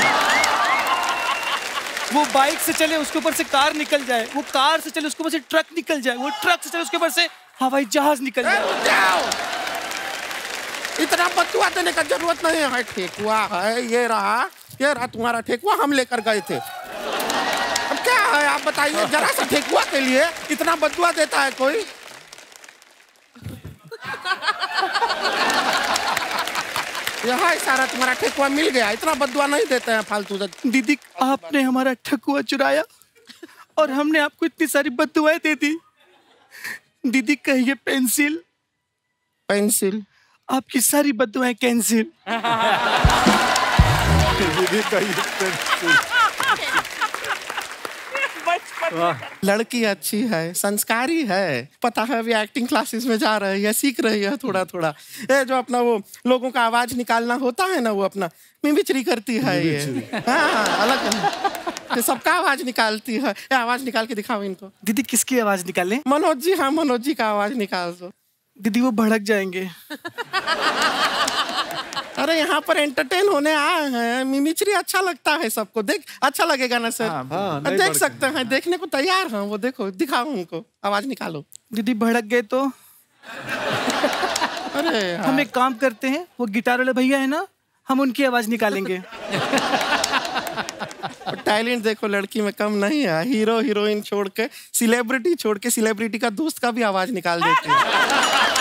वो बाइक से चले, उसके ऊपर से कार निकल जाए। वो कार से चले, उसके ऊपर से ट्रक निकल जाए। वो ट्रक से चले, उसके ऊपर से हवाई जहाज निकल जाए। इतना बद्दुआ देने का जरूरत नहीं है। ठेकुआ है, ये रहा तुम्हारा ठेकुआ, हम लेकर गए थे। अब क्या है आप बताइए, जरा सा ठेकुआ के लिए इतना बद्दुआ देता है कोई? यहाँ सारा तुम्हारा ठेकुआ मिल गया, इतना बद्दुआ नहीं देते हैं फालतू। दीदी आपने हमारा ठेकुआ चुराया और हमने आपको इतनी सारी बद्दुआएं दे दी। दीदी कहिए पेंसिल। पेंसिल? आपकी सारी बद्दुआएं कैंसिल। दीदी कहिए पेंसिल। लड़की अच्छी है, संस्कारी है, पता है अभी एक्टिंग क्लासेस में जा रही है, सीख रही है थोड़ा थोड़ा। ये जो अपना वो लोगों का आवाज निकालना होता है ना, वो अपना मिमिक्री करती है ये। हाँ, अलग है, सबका आवाज निकालती है। ये आवाज निकाल के दिखाओ इनको। दीदी किसकी आवाज निकालें? मनोज जी, हाँ मनोज जी का आवाज निकाल दो। दीदी वो भड़क जाएंगे। अरे यहाँ पर एंटरटेन होने आए हैं, मिमिक्री अच्छा लगता है सबको। देख अच्छा लगेगा ना सर? हाँ, देख सकते हैं, देखने को तैयार हैं। वो देखो, दिखाओ उनको, आवाज निकालो। दीदी भड़क गए तो? अरे हम एक काम करते हैं, वो गिटार वाले भैया है ना, हम उनकी आवाज निकालेंगे। टैलेंट देखो लड़की में कम नहीं है। हीरो हीरोइन छोड़ के, सेलिब्रिटी छोड़ के, सेलिब्रिटी का दोस्त का भी आवाज निकाल देती है।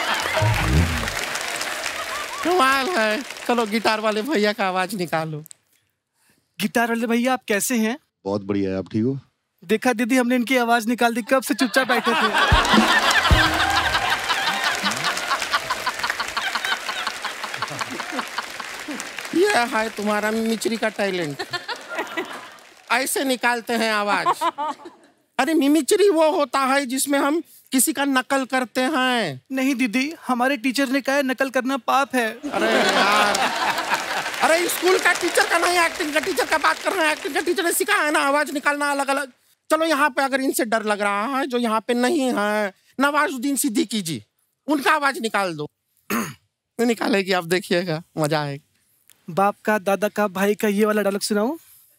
कमाल है। चलो गिटार वाले भैया का आवाज निकालो। गिटार वाले भैया आप कैसे हैं? बहुत बढ़िया है, आप ठीक हो? देखा दीदी, हमने इनकी आवाज निकाल दी, कब से चुपचाप बैठे थे। ये है तुम्हारा मिमिक्री का टैलेंट। ऐसे निकालते हैं आवाज। अरे मिमिक्री वो होता है जिसमें हम किसी का नकल करते हैं। नहीं दीदी, हमारे टीचर ने कहा है नकल करना पाप है। अरे यार, अरे स्कूल का टीचर का नहीं, एक्टिंग का टीचर का बात कर रहे हैं। एक्टिंग का टीचर ने सिखाया है ना आवाज निकालना अलग अलग। चलो यहाँ पे अगर इनसे डर लग रहा है, जो यहाँ पे नहीं है, नवाजुद्दीन सिद्दीकी जी, उनका आवाज निकाल दो। निकालेगी, आप देखिएगा, मजा आएगा। बाप का, दादा का, भाई का, ये वाला डायलॉग सुनाऊं?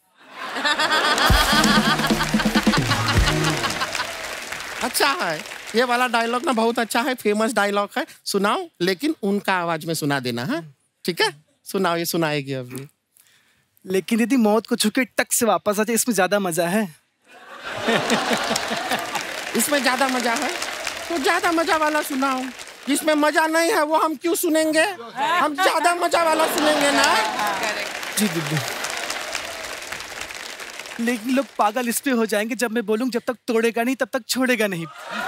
अच्छा है, ये वाला डायलॉग ना बहुत अच्छा है, फेमस डायलॉग है। सुनाओ, लेकिन उनका आवाज में सुना देना है, ठीक है? सुनाओ, ये सुनाएगी अभी। लेकिन दीदी मौत को छूके टक से वापस आ जाए, इसमें ज्यादा मजा है। इसमें ज्यादा मजा है तो ज्यादा मजा वाला सुनाओ। जिसमें मजा नहीं है वो हम क्यों सुनेंगे? हम ज्यादा मजा वाला सुनेंगे ना। जी दीदी, लेकिन लोग पागल इस पे हो जाएंगे जब मैं बोलूं, जब तक तोड़ेगा नहीं तब तक छोड़ेगा नहीं।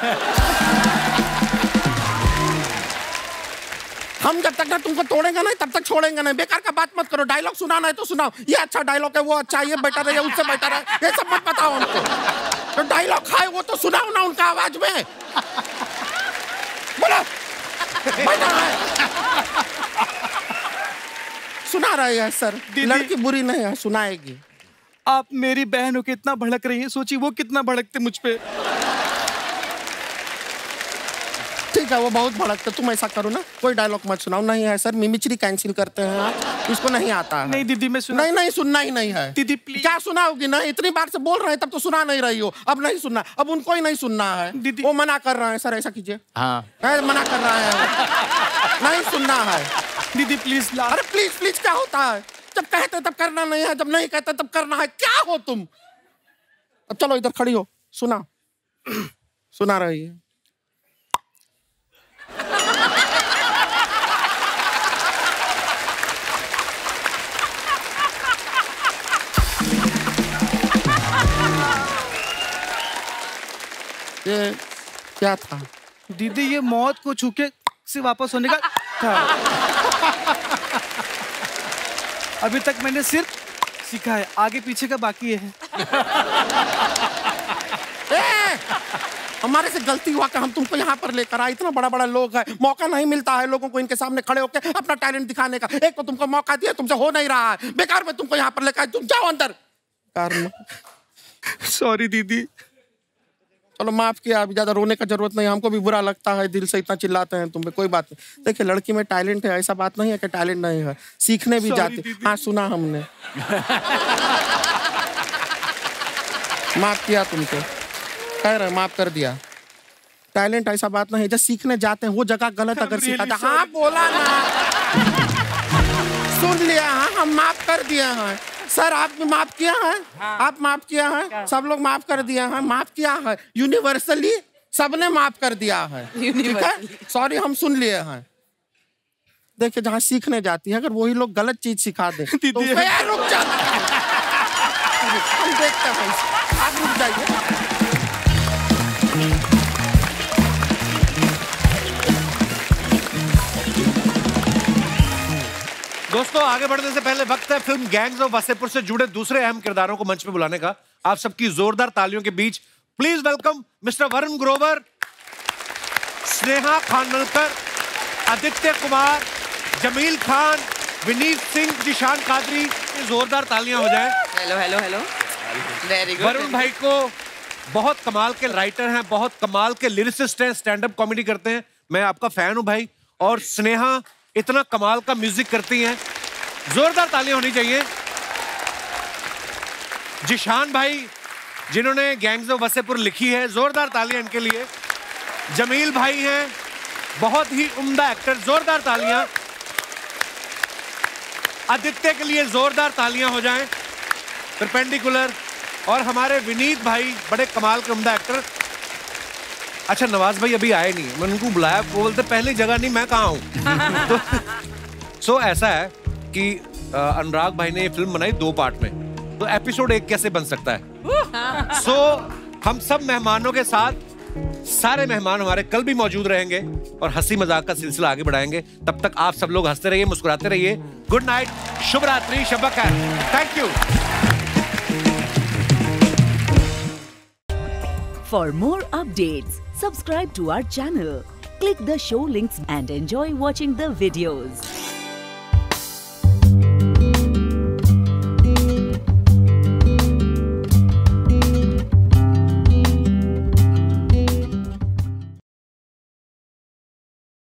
हम जब तक ना तुमको तोड़ेंगे नहीं तब तक छोड़ेंगे नहीं। बेकार का बात मत करो। डायलॉग सुनाना है तो सुनाओ। ये अच्छा डायलॉग है, वो अच्छा, ये बेटर है, ये उससे बेटर है, ये सब मत बताओ हमको। तो डायलॉग है वो तो सुनाओ ना उनका आवाज में। बोलो, बेटर है। सुना रही है सर, लड़की बुरी नहीं है, सुनाएगी। आप मेरी बहन हो के इतना भड़क रही हैं, सोचिए वो कितना भड़कते मुझ पे। ठीक है, वो बहुत भड़कते, तुम ऐसा करो ना, कोई डायलॉग मत सुनाओ। नहीं है सर, मिमिक्री कैंसिल करते हैं आप, इसको नहीं आता है। नहीं दीदी, मैं सुना। नहीं सुनना ही नहीं है दीदी प्लीज। क्या सुनाओगी? ना इतनी बार से बोल रहे हैं तब तो सुना नहीं रही हो। अब नहीं सुनना, अब उनको ही नहीं सुनना है दीदी। वो मना कर रहे हैं सर, ऐसा कीजिए। हाँ, मना कर रहा है, नहीं सुनना है दीदी प्लीज। अरे प्लीज प्लीज क्या होता है? जब कहते तब करना नहीं है, जब नहीं कहते तब करना है। क्या हो तुम? अब चलो इधर खड़ी हो, सुना। सुना रही है। क्या था? दीदी ये मौत को छू के से वापस होने का था। अभी तक मैंने सिर्फ सीखा है, आगे पीछे का बाकी है। हमारे से गलती हुआ कि हम तुमको यहाँ पर लेकर आए, इतना बड़ा बड़ा लोग है, मौका नहीं मिलता है लोगों को इनके सामने खड़े होकर अपना टैलेंट दिखाने का। एक तो तुमको मौका दिया, तुमसे हो नहीं रहा है, बेकार में तुमको यहाँ पर लेकर आए, तुम जाओ अंदर। सॉरी दीदी। चलो माफ किया, अभी ज्यादा रोने का जरूरत नहीं, हमको भी बुरा लगता है, दिल से इतना चिल्लाते हैं तुम पे, कोई बात नहीं। देखिए लड़की में टैलेंट है, ऐसा बात नहीं है कि टैलेंट नहीं है, सीखने भी जाती। हाँ सुना हमने। माफ किया तुमको, कह रहे माफ कर दिया। टैलेंट ऐसा बात नहीं है, जब सीखने जाते हैं वो जगह गलत अगर सिखाते। हाँ बोला ना, सुन लिया। हाँ हम माफ कर दिए हैं सर, आपने माफ किया है। हाँ। आप माफ किया है, सब लोग माफ कर दिया है, माफ किया है यूनिवर्सली, सबने माफ कर दिया है। ठीक है, सॉरी हम सुन लिए हैं। देखिए जहाँ सीखने जाती है, अगर वही लोग गलत चीज सिखा दे तो रुक जाता है। हम देखते हैं, आप रुक जाइए। दोस्तों आगे बढ़ने से पहले वक्त है फिल्म गैंग्स ऑफ वासेपुर से जुड़े दूसरे अहम किरदारों को मंच पे बुलाने का। आप सबकी जोरदार तालियों के बीच please welcome mister Varun Grover, Sneha Khanvilkar, Aditya Kumar, Jameel Khan, Vineet Singh, Zeeshan Quadri. जोरदार तालियां हो जाएं। Hello hello hello, very good. Varun भाई को बहुत कमाल के राइटर हैं, बहुत कमाल के लिरिसिस्ट हैं, स्टैंड अप कॉमेडी करते हैं, मैं आपका फैन हूं भाई। और स्नेहा इतना कमाल का म्यूजिक करती हैं, जोरदार तालियां होनी चाहिए। जिशान भाई जिन्होंने गैंग्स ऑफ वसेपुर लिखी है, जोरदार तालियां इनके लिए। जमील भाई हैं, बहुत ही उम्दा एक्टर, जोरदार तालियां। आदित्य के लिए जोरदार तालियां हो जाएं। परपेंडिकुलर। और हमारे विनीत भाई बड़े कमाल के उम्दा एक्टर। अच्छा नवाज भाई अभी आए नहीं, मैंने उनको बुलाया, वो बोलते पहली जगह नहीं, मैं कहाँ हूँ। तो ऐसा है कि अनुराग भाई ने ये फिल्म बनाई 2 पार्ट में, तो एपिसोड 1 कैसे बन सकता है। हम सब मेहमानों के साथ, सारे मेहमान हमारे कल भी मौजूद रहेंगे और हंसी मजाक का सिलसिला आगे बढ़ाएंगे। तब तक आप सब लोग हंसते रहिए, मुस्कुराते रहिए। गुड नाइट, शुभ रात्रि, शब खैर, thank you. For more updates, subscribe to our channel, click the show links and enjoy watching the videos.